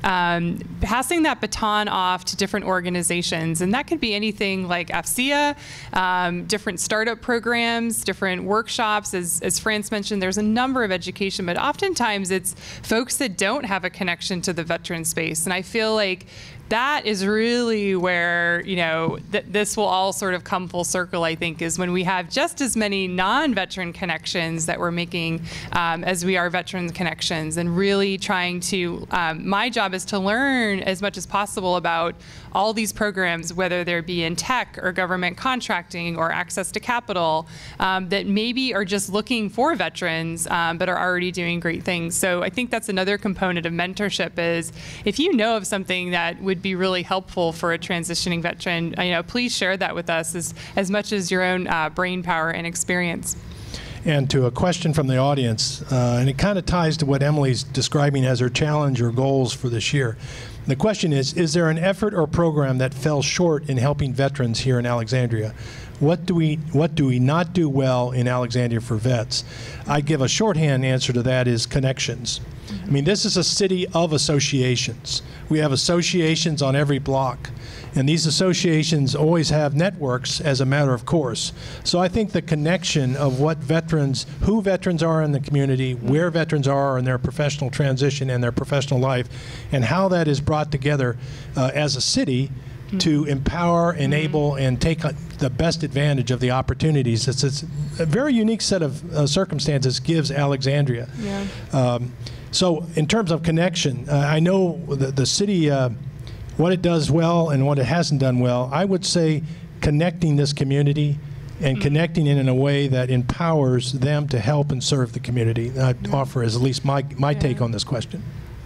passing that baton off to different organizations. And that could be anything like AFCEA, different startup programs, different workshops. As France mentioned, there's a number of education, but oftentimes it's folks that don't have a connection to the veteran space. And I feel like that is really where, you know, this will all sort of come full circle, I think, is when we have just as many non-veteran connections that we're making as we are veteran connections, and really trying to, my job is to learn as much as possible about all these programs, whether they be in tech or government contracting or access to capital, that maybe are just looking for veterans, but are already doing great things. So I think that's another component of mentorship is if you know of something that would be really helpful for a transitioning veteran, you know, please share that with us as much as your own brain power and experience. And to a question from the audience, and it kind of ties to what Emily's describing as her challenge or goals for this year. The question is there an effort or program that fell short in helping veterans here in Alexandria? What do we not do well in Alexandria for vets? I'd give a shorthand answer to that is connections. I mean, this is a city of associations. We have associations on every block, and these associations always have networks as a matter of course. So I think the connection of what veterans, who veterans are in the community, where veterans are in their professional transition and their professional life, and how that is brought together as a city to empower, enable, and take the best advantage of the opportunities. It's a very unique set of circumstances gives Alexandria. Yeah. So in terms of connection, I know the city, what it does well and what it hasn't done well. I would say connecting this community and connecting it in a way that empowers them to help and serve the community. I'd offer as at least my take on this question.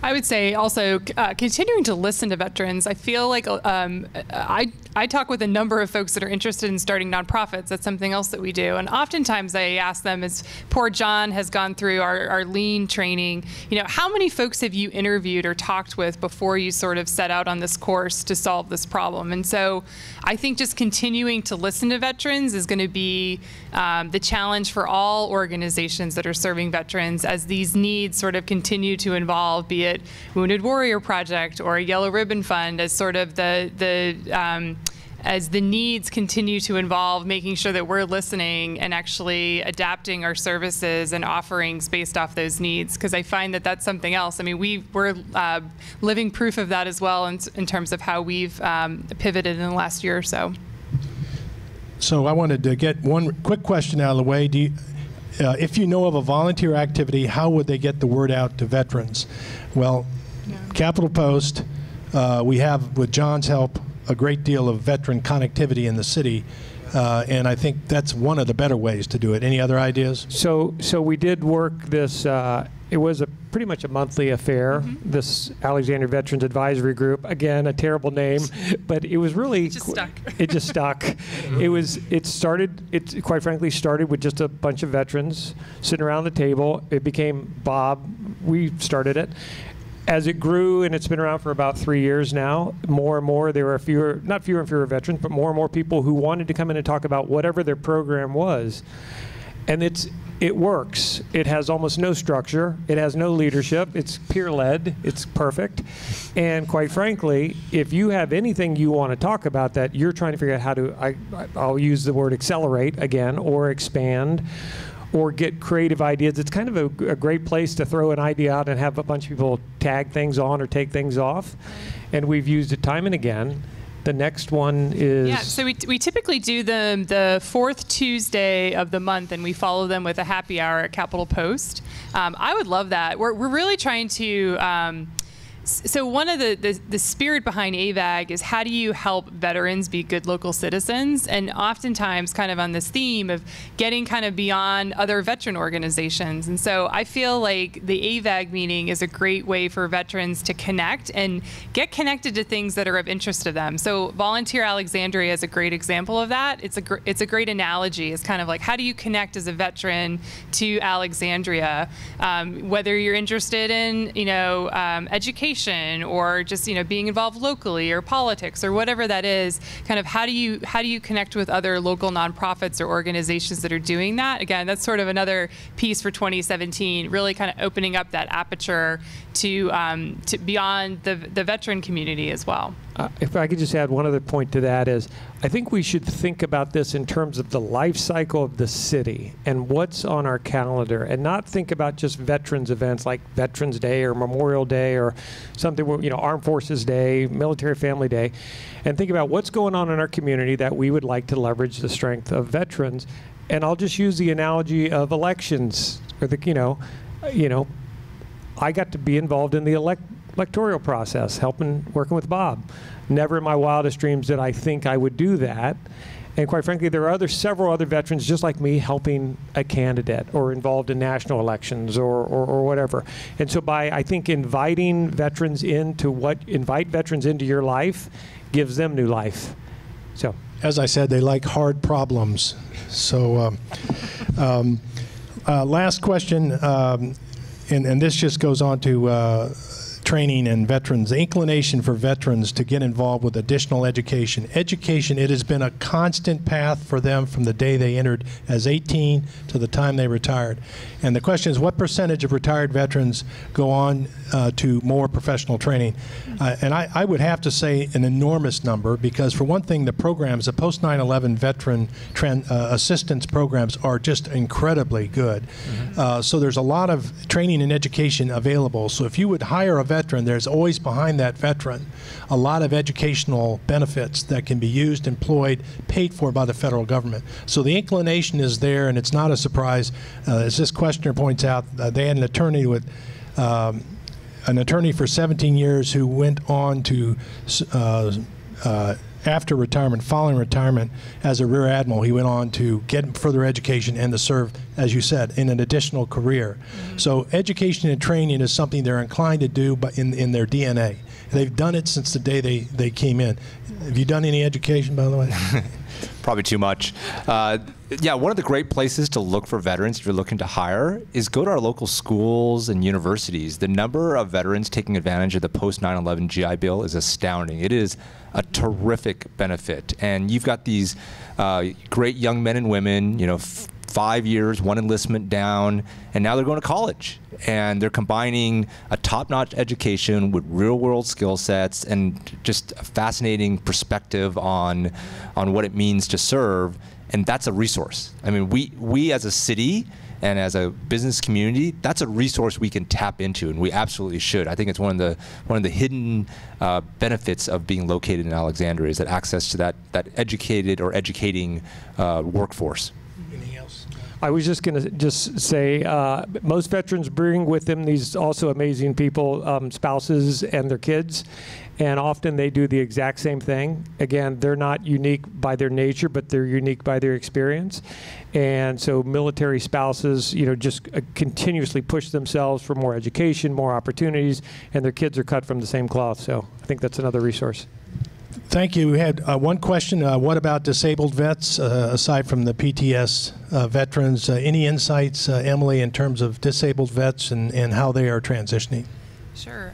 I would say also continuing to listen to veterans. I feel like I talk with a number of folks that are interested in starting nonprofits. That's something else that we do. And oftentimes I ask them, as poor John has gone through our lean training, how many folks have you interviewed or talked with before you sort of set out on this course to solve this problem? And so I think just continuing to listen to veterans is going to be the challenge for all organizations that are serving veterans as these needs sort of continue to evolve, be it Wounded Warrior Project or a Yellow Ribbon Fund, as sort of as the needs continue to evolve, making sure that we're listening and actually adapting our services and offerings based off those needs. Because I find that that's something else. I mean, we're living proof of that as well in terms of how we've pivoted in the last year or so. So I wanted to get one quick question out of the way. If you know of a volunteer activity, how would they get the word out to veterans? Well, Capitol Post, we have, with John's help, a great deal of veteran connectivity in the city, and I think that's one of the better ways to do it. Any other ideas? So we did work this. It was pretty much a monthly affair. Mm-hmm. This Alexandria Veterans Advisory Group, again, a terrible name, but it was really just stuck. It just stuck. It quite frankly started with just a bunch of veterans sitting around the table. It became Bob. We started it. As it grew, and it's been around for about 3 years now, more and more, there were not fewer and fewer veterans, but more and more people who wanted to come in and talk about whatever their program was. And it works. It has almost no structure. It has no leadership. It's peer-led. It's perfect. And quite frankly, if you have anything you want to talk about that you're trying to figure out how to, I'll use the word accelerate again, or expand, or get creative ideas, it's kind of a great place to throw an idea out and have a bunch of people tag things on or take things off. And we've used it time and again. The next one is... Yeah, so we typically do them the fourth Tuesday of the month, and we follow them with a happy hour at Capitol Post. I would love that. We're really trying to... So one of the spirit behind AVAG is how do you help veterans be good local citizens, and oftentimes kind of on this theme of getting kind of beyond other veteran organizations. And so I feel like the AVAG meeting is a great way for veterans to connect and get connected to things that are of interest to them. So Volunteer Alexandria is a great example of that. It's a great analogy. It's kind of like, how do you connect as a veteran to Alexandria, whether you're interested in education, or just being involved locally, or politics, or whatever that is. Kind of how do you connect with other local nonprofits or organizations that are doing that? Again, that's sort of another piece for 2017, really kind of opening up that aperture to beyond the veteran community as well. If I could just add one other point to that is, I think we should think about this in terms of the life cycle of the city and what's on our calendar, and not think about just veterans events like Veterans Day or Memorial Day or something, Armed Forces Day, Military Family Day, and think about what's going on in our community that we would like to leverage the strength of veterans. And I'll just use the analogy of elections, or I got to be involved in the electoral process, working with Bob. Never in my wildest dreams did I think I would do that. And quite frankly, there are several other veterans just like me helping a candidate or involved in national elections or whatever. And so by, I think, inviting veterans into your life gives them new life. So, as I said, they like hard problems. So last question, and this just goes on to training and veterans, the inclination for veterans to get involved with additional education. Education, it has been a constant path for them from the day they entered as 18 to the time they retired. And the question is, what percentage of retired veterans go on to more professional training? And I would have to say an enormous number, because for one thing, the programs, the post 9/11 veteran assistance programs are just incredibly good. Mm-hmm. So there's a lot of training and education available. So if you would hire a veteran, there's always behind that veteran a lot of educational benefits that can be used, employed, paid for by the federal government. So the inclination is there, and it's not a surprise. As this questioner points out, they had an attorney for 17 years who went on to after retirement, following retirement as a Rear Admiral, he went on to get further education and to serve, as you said, in an additional career. So education and training is something they're inclined to do, but in their DNA. They've done it since the day they came in. Have you done any education, by the way? Probably too much. Yeah, one of the great places to look for veterans if you're looking to hire is go to our local schools and universities. The number of veterans taking advantage of the post 9/11 GI Bill is astounding. It is a terrific benefit. And you've got these great young men and women, 5 years, 1 enlistment down, and now they're going to college. And they're combining a top-notch education with real-world skill sets and just a fascinating perspective on what it means to serve. And that's a resource. I mean, we as a city and as a business community, that's a resource we can tap into, and we absolutely should. I think it's one of the hidden benefits of being located in Alexandria is that access to that educated or educating workforce. Anything else? I was just going to say most veterans bring with them these also amazing people, spouses and their kids, and often they do the exact same thing. Again, they're not unique by their nature, but they're unique by their experience. And so military spouses, just continuously push themselves for more education, more opportunities, and their kids are cut from the same cloth. So I think that's another resource. Thank you. We had one question. What about disabled vets, aside from the PTS veterans? Any insights, Emily, in terms of disabled vets and how they are transitioning? Sure.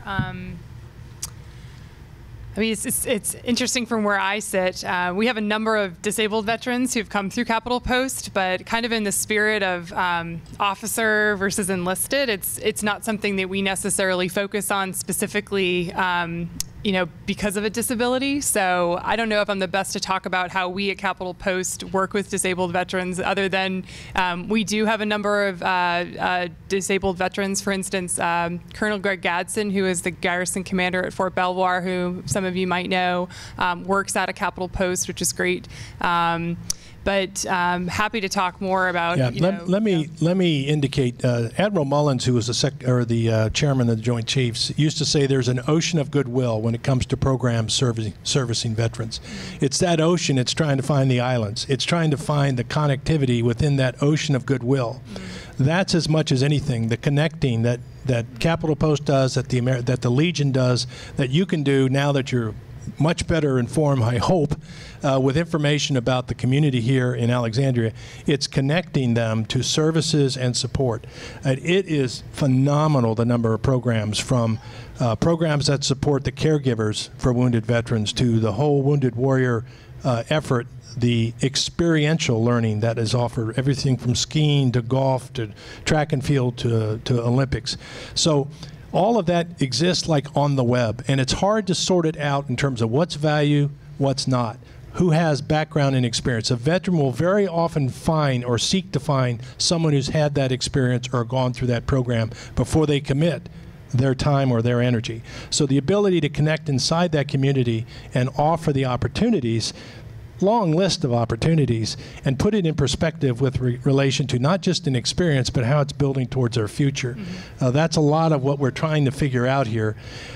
I mean, it's interesting from where I sit. We have a number of disabled veterans who've come through Capitol Post, but kind of in the spirit of officer versus enlisted, it's not something that we necessarily focus on specifically, because of a disability. So I don't know if I'm the best to talk about how we at Capitol Post work with disabled veterans, other than we do have a number of disabled veterans. For instance, Colonel Greg Gadsden, who is the garrison commander at Fort Belvoir, who some of you might know, works out of Capitol Post, which is great. But happy to talk more about. Yeah, let me indicate. Admiral Mullins, who was the chairman of the Joint Chiefs, used to say there's an ocean of goodwill when it comes to programs servicing veterans. It's that ocean. It's trying to find the islands. It's trying to find the connectivity within that ocean of goodwill. That's as much as anything the connecting that Capitol Post does, that the Legion does, that you can do now that you're much better informed, I hope, with information about the community here in Alexandria. It's connecting them to services and support. It is phenomenal, the number of programs, from programs that support the caregivers for wounded veterans to the whole Wounded Warrior effort, the experiential learning that is offered, everything from skiing to golf to track and field to Olympics. So all of that exists like on the web, and it's hard to sort it out in terms of what's value, what's not, who has background and experience. A veteran will very often find or seek to find someone who's had that experience or gone through that program before they commit their time or their energy. So the ability to connect inside that community and offer the opportunities, long list of opportunities, and put it in perspective with relation to not just an experience, but how it's building towards our future. That's a lot of what we're trying to figure out here.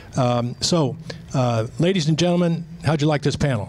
Ladies and gentlemen, how'd you like this panel?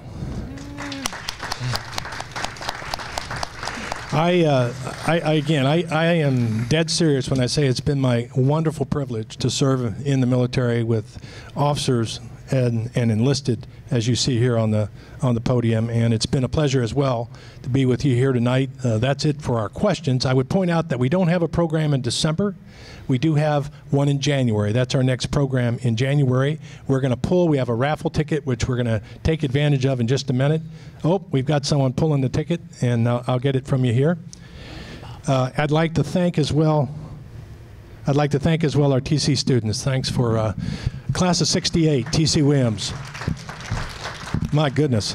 I am dead serious when I say it's been my wonderful privilege to serve in the military with officers and enlisted, as you see here on the podium, and it's been a pleasure as well to be with you here tonight. That's it for our questions. I would point out that we don't have a program in December. We do have one in January. That's our next program in January. We're going to we have a raffle ticket, which we're going to take advantage of in just a minute. Oh, we've got someone pulling the ticket, and I'll get it from you here. I'd like to thank as well our TC students. Thanks for class of '68, TC Williams. My goodness.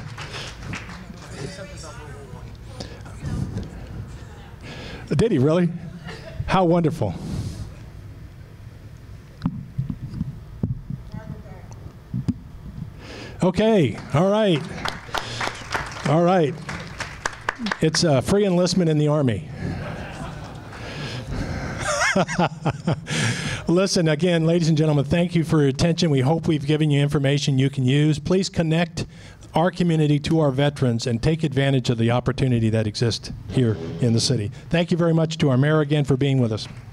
Did he really? How wonderful. Okay, all right. All right. It's free enlistment in the Army. Listen, again, ladies and gentlemen, thank you for your attention. We hope we've given you information you can use. Please connect our community, to our veterans, and take advantage of the opportunity that exists here in the city. Thank you very much to our mayor again for being with us.